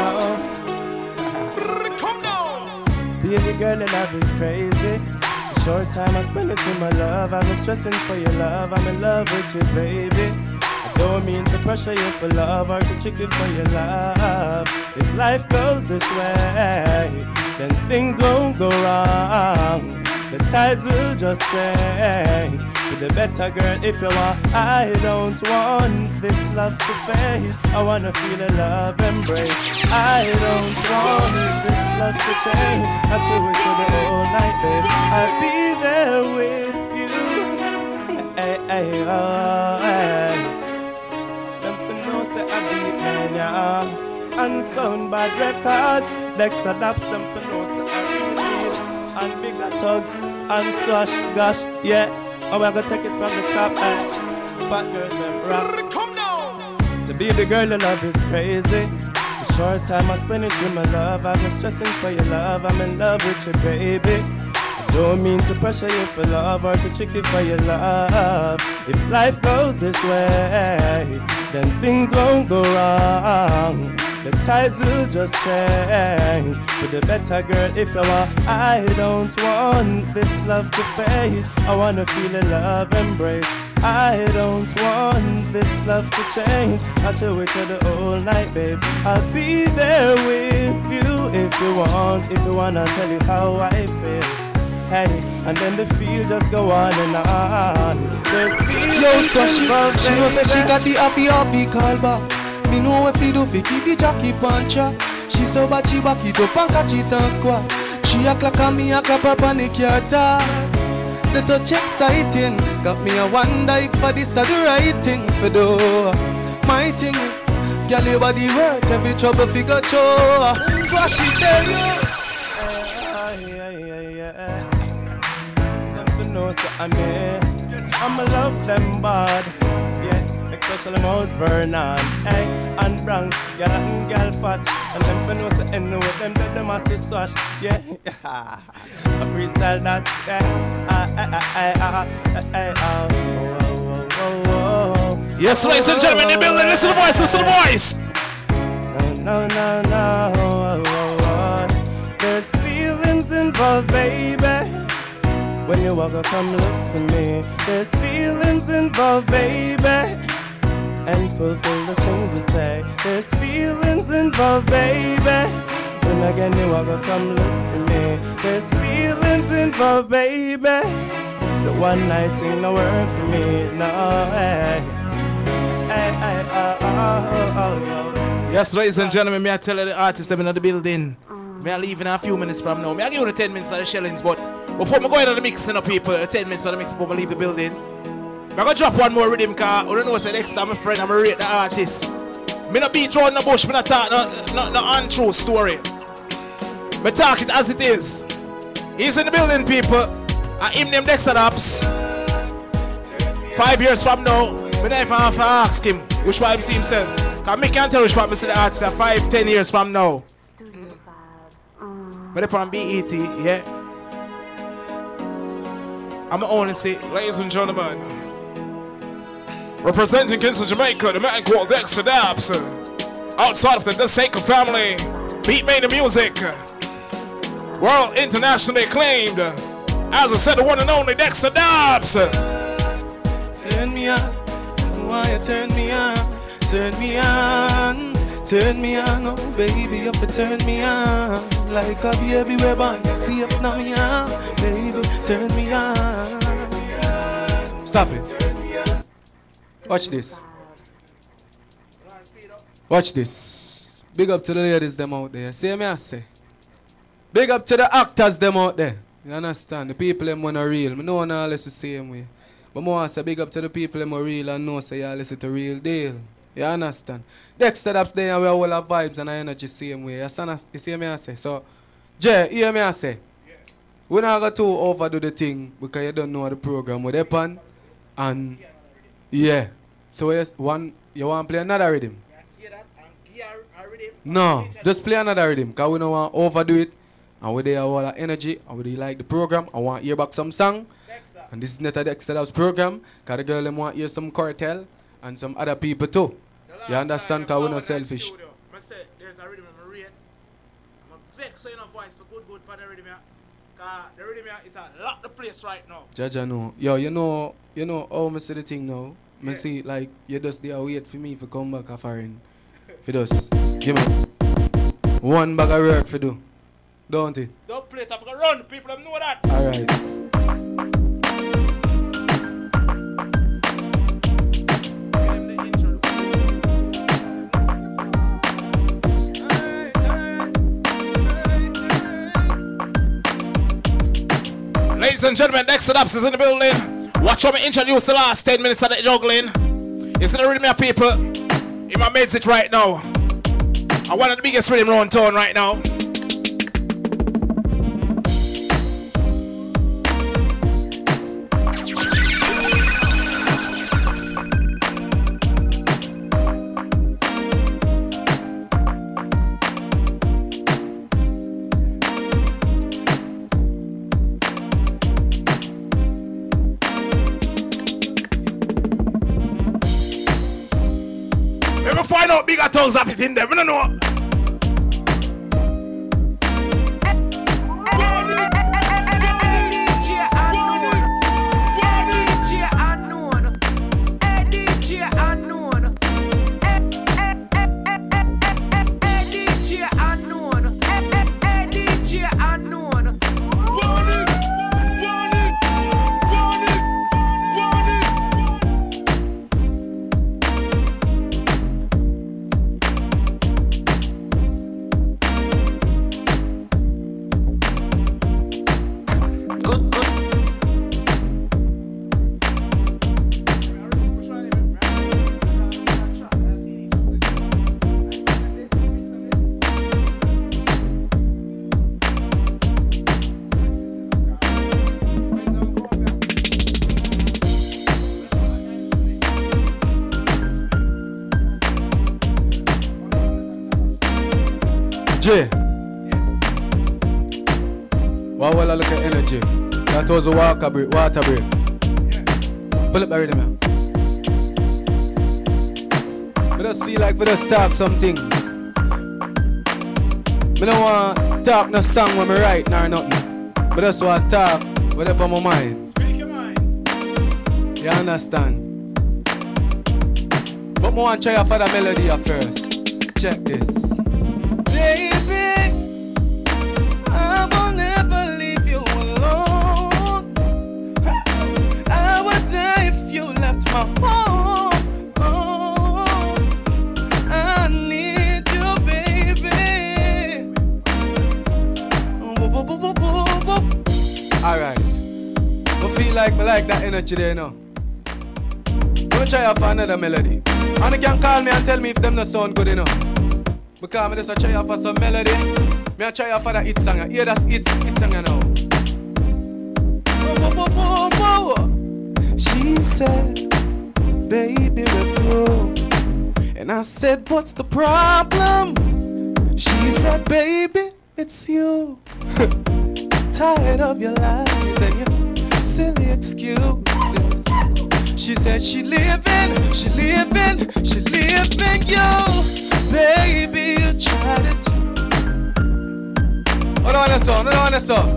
now? Come down. Baby girl, the love is crazy. Short time I spend it with my love. I'm stressing for your love. I'm in love with you, baby. I don't mean to pressure you for love or to trick you for your love. If life goes this way, then things won't go wrong. The tides will just change to the better, girl, if you want. I don't want this love to fade. I wanna feel a love embrace. I don't want this love to change. I chill with you the whole night, babe. I'll be there with you. Hey, hey, oh, hey. Them for no say I beat me, yeah. And Sound Bad Records, Dexter Daps, them for no say I real. And bigger tugs and swash, gosh, yeah. And we're gonna take it from the top, eh? Fat girls, them rock. Come down. So baby girl, the love is crazy. The short time I spend it with my love, I've been stressing for your love. I'm in love with you, baby. I don't mean to pressure you for love or to trick you for your love. If life goes this way, then things won't go wrong. The tides will just change to the better, girl, if you want. I don't want this love to fade. I wanna feel a love embrace. I don't want this love to change. I'll chill with you the whole night, babe. I'll be there with you if you want. If you wanna, tell you how I feel. Hey, and then the feel just go on and on. Yo, so she, she knows that she got the happy happy call back. Me know if you do fi keep the jockey puncher. She so bad she back it up and catch it and squat. She a clock and me a clap her panic your talk. The touch exciting, got me a wonder if for this a the right thing for do. My thing is, girl your body worth every trouble figure show. So I she tell you. Them for know say I'm here. I'ma love them bad, yeah. Especially Mount Vernon, hey, and Bronx, girl and girl fat. And them for know say end with them, let them a see swash, yeah. I freestyle that, yeah. Ah, ah, ah, ah, ah, ah, oh, oh, oh. Yes, ladies and gentlemen, in the building, listen to the voice, listen to the voice. No, no, no, no, oh, oh, oh. There's feelings involved, baby. When you walk up, come look for me. There's feelings involved, baby. And fulfill the things you say. There's feelings involved, baby. When again you walk up, come look for me. There's feelings involved, baby. The one night thing no work for me, no, hey. Hey, hey, oh, oh, oh, oh. Yes, ladies and gentlemen, may I tell you the artists them in the building. May I leave in a few minutes from now. May I give you the ten minutes of the shellings, but before I go into the mixing of people, the ten minutes of the mix before I leave the building, I'm going to drop one more rhythm car. I don't know what's the next time, my friend, I'm going to rate the artist. Me not beat around the bush, me not talk no, no, no untrue story. Me talk it as it is. He's in the building, people. I him name Dexter Daps. Five years from now, me not even have to ask him which part he see himself. Because me can't tell which part I see the artist five, ten years from now. But if I'm B E T, yeah. I'm only say, ladies and gentlemen, Representing Kingston, Jamaica, the man called Dexter Dabbs. Outside of the Deseca family, Beat Made the Music. World internationally acclaimed. As I said, the one and only Dexter Dabbs. Turn me on, why you turn me on? Turn me on, turn me on, oh baby, you have to turn me on. Like a baby we're born, see if now me on, baby, turn me on. Stop it. Watch this. Watch this. Big up to the ladies them out there. See me I say. Big up to the actors them out there. You understand? The people them wanna real. Me know all this the same way. But more I say big up to the people them are real and know say y'all listen to real deal. You understand? Dexter Dabbs there we all have vibes and energy same way. You see me I say? So Jay, you hear me I say? Yeah. We not go to overdo the thing because you don't know the program with upon. And yeah. So one you want to play another rhythm? No, just play another rhythm because we don't want to overdo it. And we there all our energy and we like the program. I want to hear back some song. Dexter. And this is not a Dexter Dabbs program because the girl them want to hear some Cartel and some other people too. You understand because we're not selfish. I said there's a rhythm I'm read. I'm a vex saying a voice for good good for the rhythm because the rhythm it a lock the place right now. Jaja no. Yo, you know, you know how I see the thing now. I Yeah. see like you just there wait for me to come back a foreign. For just give me one bag of work for do. Don't it? Don't play it, I'm gonna run, people them know that. Alright. Ladies and gentlemen, Dexter Dabbs is in the building. Watch how me introduce the last ten minutes of the juggling. It's in the rhythm of people. In my meds it right now. And one of the biggest rhythm around town right now. Find out bigger tongues of it in there, we don't know. Jay. Wow, well, I look at energy. That was a water break. Water break. Pull up the rhythm, man. I just feel like we just talk some things. I don't want to talk no song when I write nor nothing. I just want to talk whatever on my mind. Speak your mind. You understand? But I want to try for the melody at first. Check this. Baby, I will never leave you alone. I would die if you left my home. Oh, I need you, baby. Alright. I feel like I like that energy there now. Don't try for another melody. And you can call me and tell me if them not sound good enough. Because I just try for some melody. I try for that hit song. Yeah, that's hit, hit song now. Whoa, whoa, whoa, whoa, whoa. She said, baby, we're through. And I said, what's the problem? She said, baby, it's you. Tired of your lies and your silly excuses. She said she living, she living, she living, yo. Baby, you try to. Hold on, that's all, hold on, that's all.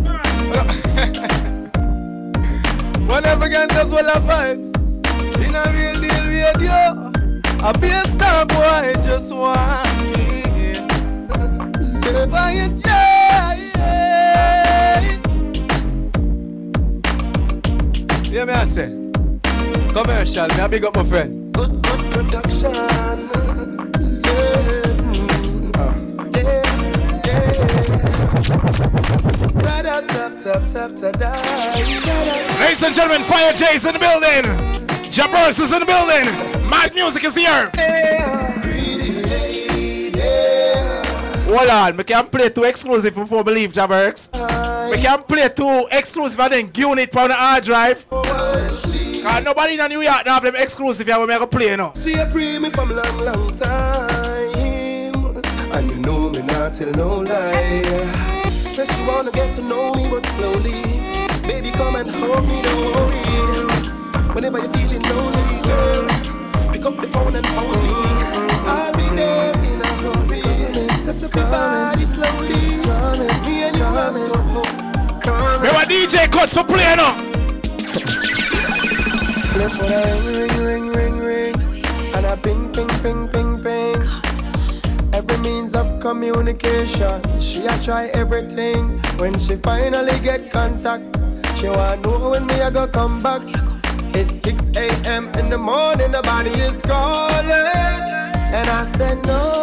Whatever can does all our vibes. In a real deal radio. I'll be a star boy, just want me. Live by your joy. Yeah, me I say. Commercial, me I big up my friend. Good, good production. Ladies and gentlemen, Fire J's in the building. Jabbers is in the building. Mad Music is here. Hold on, we can play two exclusive before we leave, Jabbers. We can play two exclusive and then unit from the hard drive. Cause nobody in New York now have them exclusive here when we go play, you know. She a pre me from long, long time. And you know me not tell no lie. Says she wanna get to know me but slowly. Baby come and hold me, don't worry. Whenever you're feeling lonely, girl, pick up the phone and phone me. I'll be there in a hurry. Touch up your body slowly. Me and you have to hope. We have a D J Cuts for play now. Let's put a ring, ring, ring, ring. And a ping, ping, ping, ping, ping. Every means of communication. She a try everything. When she finally get contact, she wanna know when me I go come back. It's six a m in the morning, the body is calling. And I said no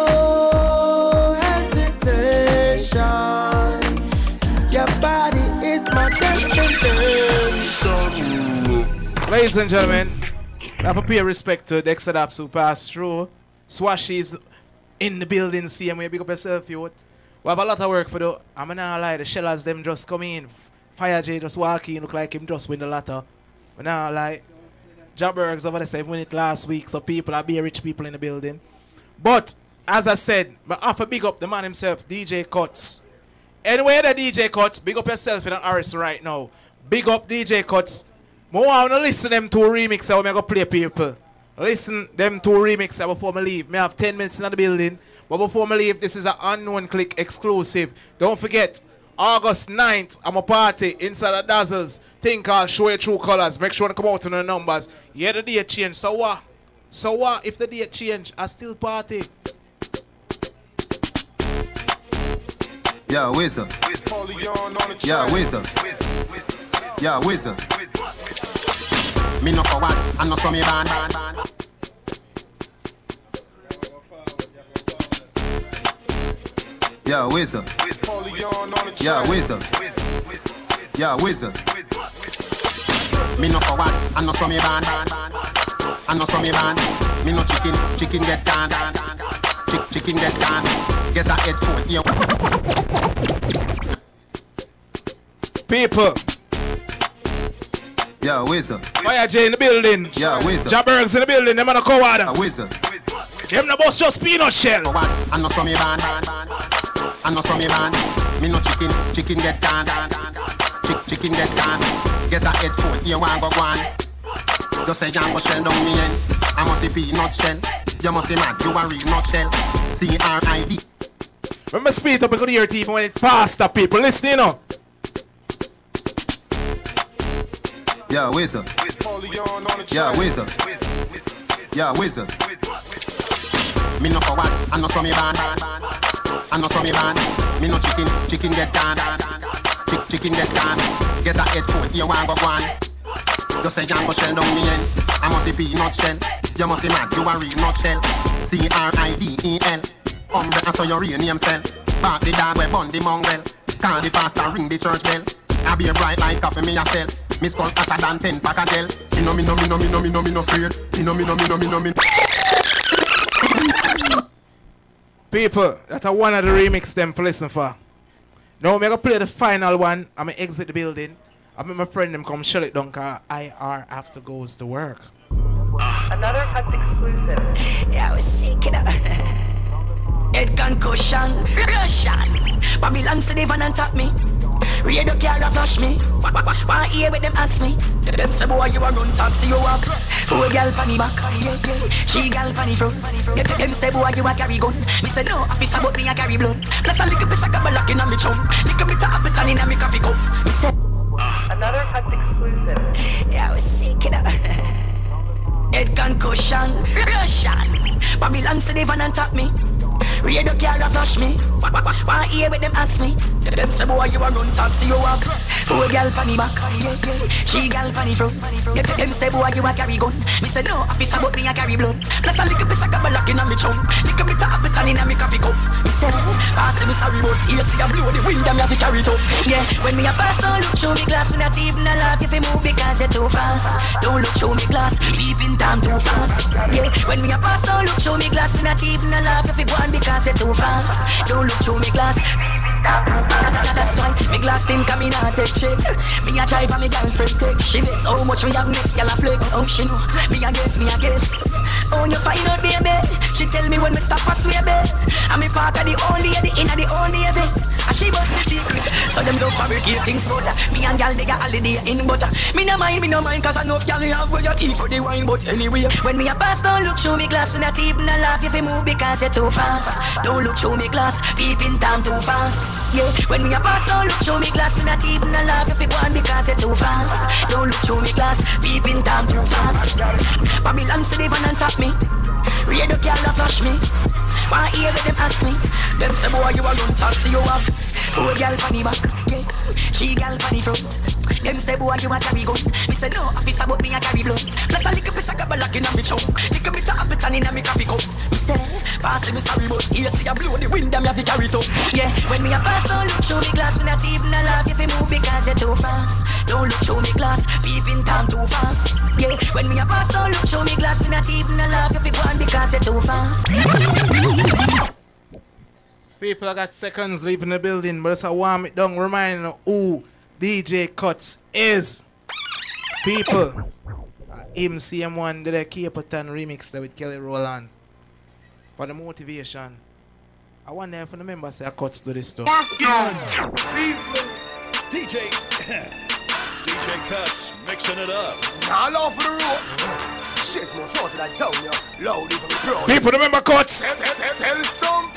hesitation. Your body is my destination. Ladies and gentlemen, I have to pay respect to Dexter Daps who passed through. Swashy's in the building, see him, big up yourself, you. We have a lot of work for do. I'm not lie, the shellers them just come in. Fire J just walk in, look like him just win the latter. But now like Jabbergs over the same win it last week, so people are being rich people in the building. But as I said, I have to big up the man himself, D J Cuts. Anyway, the D J Cuts, big up yourself in an artist right now. Big up D J Cuts. I want to listen them to a remix when I go play people. Listen them to a remix before I leave. I have ten minutes in the building. But before I leave, this is an Unknown Click exclusive. Don't forget, August ninth, I'm a party inside the Dazzles. Thing called Show Your True Colors. Make sure to come out in the numbers. Yeah, the date change. So what? So what if the date change? I still party. Yeah, Wizard. Yeah, Wizard. Yeah, Wizard. Me no for one, I no so me band. Yeah, Wizard. Yeah, Wizard. Yeah, Wizard. Me no for one, I no so me band. I no so me band. Me no chicken, chicken get down. Chick, chicken get down. Get a headphone, yeah. People. Yeah, Wizard. Fire J in the building. Yeah, Wizard. Jabbergs in the building. Them on the coward. Yeah, Wizard. Them the boss just peanut shell. I know some me band. I know some me band. Me no chicken. Chicken get down. Chick, chicken get down. Get a headphone. You want go one. Just say Django shell down me ends. I must see peanut shell. You must see mad. You a real nut shell. C R I D. When I speed up, I could hear people when it faster. People listen, you know. Yeah, Wizard. Yeah, Wizard. Yeah, Wizard. Me no for one, I know some me band. I know some me band. Me no chicken, chicken get down. Chick, chicken get down. Get a headphone, you want go one. Just say Django shell down me ends. I must see peanut shell. You must see mad, you a real nut shell. C R I D E L. Umbre, I saw your real name spell. Back the dog where bun the mongrel. Call the pastor, ring the church bell. I be a bright like coffee me yourself. Miss call hotter than ten pack of gel. Me no, me no, me no, me no, me no, me no afraid. Me no, me no, me no, me no, me no. People, that's a one of the remix them to listen for. Now I'm gonna play the final one. I'm gonna exit the building. I met my friend them come shut it down cause I R after goes to work. Another Cuts exclusive. Yeah, I was sick it up. Head concussion, Russian. Babylon said they van and tap me. Radio car a flash me. One ear with them ask me. Them say boy you a run taxi you walk. Four gal panny back, she gal panny front. Them say boy you a carry gun. Me say no, officer but me a carry blood. Plus a little bit of gabba lock inna me chum. Little bit of appetite inna me coffee cup. Me say another hot exclusive. Yeah, I was sick it up. Head concussion, Russian. Babylon say they van and tap me. Radio car a flash me. One ear with them ask me. Them say boy you a run taxi you walk. Four gal panny back, she gal panny front. Them say boy you a carry gun. Me say no, officer but me a carry blood. Plus a little bit of gabba lock inna me chum. Little bit of appetite inna me coffee cup. Me say, pass me sorry but here see a blow the wind and me have to carry it up. Yeah, when me a pass don't look through me glass. Me not even a laugh if you move because you're too fast. Don't look through me glass, peeping time too fast. Yeah, when me a pass don't look through me glass. Me not even a laugh if you go on because you're too fast. Don't look through me glass, peeping time too fast. That's why me glass team come in and take shit. Me a drive and me girlfriend take she vex. How much me have next girl a flex. Oh she know, me a guess, me a guess. Oh you find out baby. She tell me when me stop a swear baby. And me part of the only lady in the only event. And she bust the secret. So them don't fabricate things butter. Me and gal they got holiday in butter. Me no mind, me no mind cause I know if gal you have for your teeth for the wine. But anyway, when me a pass don't look through me glass. Me not even a laugh if you move because you're too fast. Don't look through me glass, peeping time too fast. Yeah, when me a pass don't look through me glass. Me not even a laugh if you go on because you're too fast. Don't look through me glass, peeping time too fast. Babylon say they van and tap me. Radio car a flash me. One ear with them ask me. Them say boy you a run taxi you have. Four gal panny back, yeah. She gal panny front. Them say boy you a carry gun. Me say no, officer but me a carry blood. Plus a little bit of gabba lock inna me chum. Little bit of appetite inna me coffee cup. Me say, pass me sorry but here see a blow the wind them you have to carry it up. Yeah, when me a pass don't look through me glass. Me not even a laugh if you move because you're too fast. Don't look through me glass, peeping time too fast. Yeah, when me a pass don't look through me glass. Me not even a laugh if you go on because you're too fast. People, I got seconds leaving the building, but I want me don't remind you who D J Cuts is. People, uh, M C M one did a Caperton remix there with Kelly Rowland. For the motivation, I want them for the members say I Cuts to this stuff. Yeah. D J, D J Cuts mixing it up. All over the road. Shit's more sort of that town, yo. Loud even pro. People, remember Cuts. Tell some.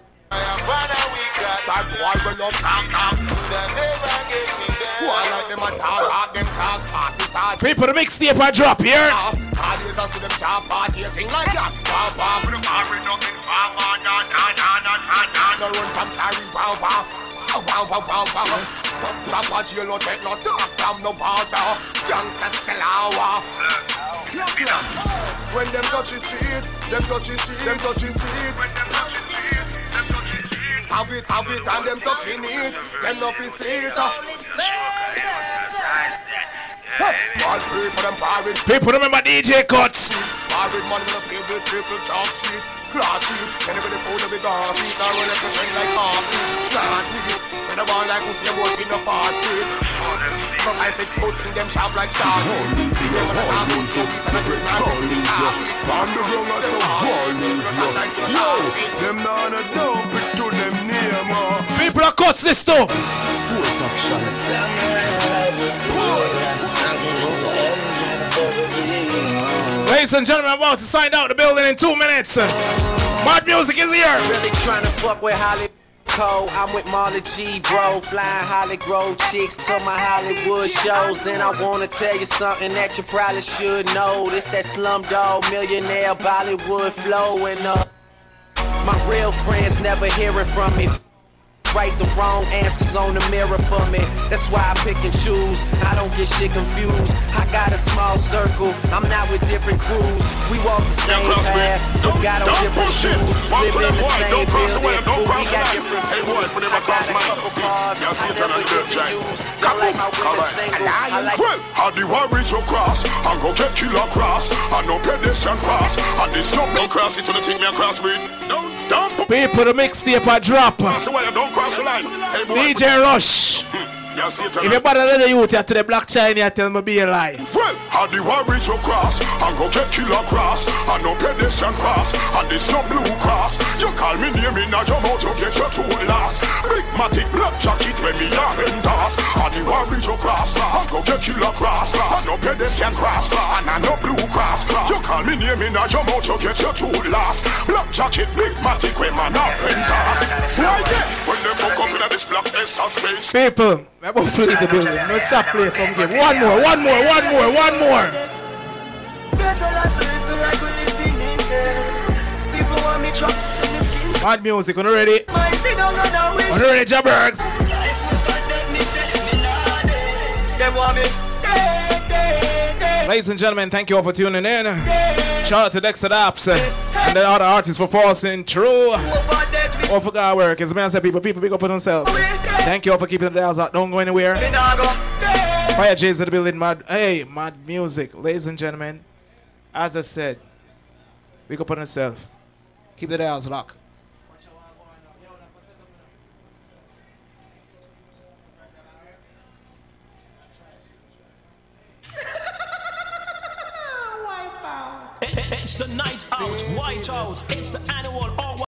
That boy will not talk, talk. Who I like them a talk, talk, them talk, pass this hard. People, the mixtape I drop here. All these are to them job parties, sing like that. Wow, wow, with the car, we're knocking, wow, wow, na, na, na, na, na, na. No run from sorry, wow, wow. Wow, wow, wow, wow. Stop what you don't take no talk from no border. Youngsters still our. When them touch the street, them touch the street, them touch the street. When them touch the street, them touch the street. Have it, have it, and them touching it. Them not be see it. People remember D J Cuts. Married man with a play with people talk shit. Clock shit. Anybody phone to be gone. People are running for things like coffee. Start with it. When I want like who see a boat in the fast street. But I say putting them sharp like sharp. Them when I talk about you, and I just not on the top. On the ground are so horny. Yo, them not a dump it to them name. People are Cuts this stuff. Ladies and gentlemen, I'm about to sign out the building in two minutes. Mad music is here. Really trying to fuck with Hollywood. I'm with Marley G, bro. Flying Holly Grove chicks to my Hollywood shows. And I wanna tell you something that you probably should know. This that Slumdog Millionaire Bollywood flow. And uh, my real friends never hearing from me. Write the wrong answers on the mirror for me. That's why I pick and choose. I don't get shit confused. I got a small circle. I'm not with different crews. We walk the same path, but got on different shoes. Live in the same building, but we got different views. I got a couple cars I never get to use. I like my women single. I like. Well, how do I reach your cross? I go get killer cross. I no pedestrian cross. And this no no cross. It's gonna take me across with. Don't stop. People, the mixtape I drop. That's the way I don't cross the line. Hey, boy, D J Rush. Yeah, see it. If you bother the youth here to the black China, you tell me be a lie. Well, how do I reach your cross? And go get killer cross. And no pedestrian cross. And this no blue cross. You call me name in a your mouth, you get your two last. Big matic black jacket when me a hand toss. How do I reach your cross? And go get killer cross. And no pedestrian cross. And a no blue cross. You call me name in a your mouth, you get your two last. Black jacket, big matic when man a hand toss. Why yeah? When they woke up in this black S space. People, I'm going to flee the building. Let's stop playing some game. One more, one more, one more, one more. Mad music, on ready? On ready, Jabbergs? Ladies and gentlemen, thank you all for tuning in. Shout out to Dexter Daps and the other artists for forcing through. All for God work. As man said, people, people pick up for themselves. Thank you all for keeping the dials out. Don't go anywhere. Fire J's at the building, mad. Hey, mad music. Ladies and gentlemen, as I said, pick up on yourself. Keep the dials locked. It's the night out, white out. It's the annual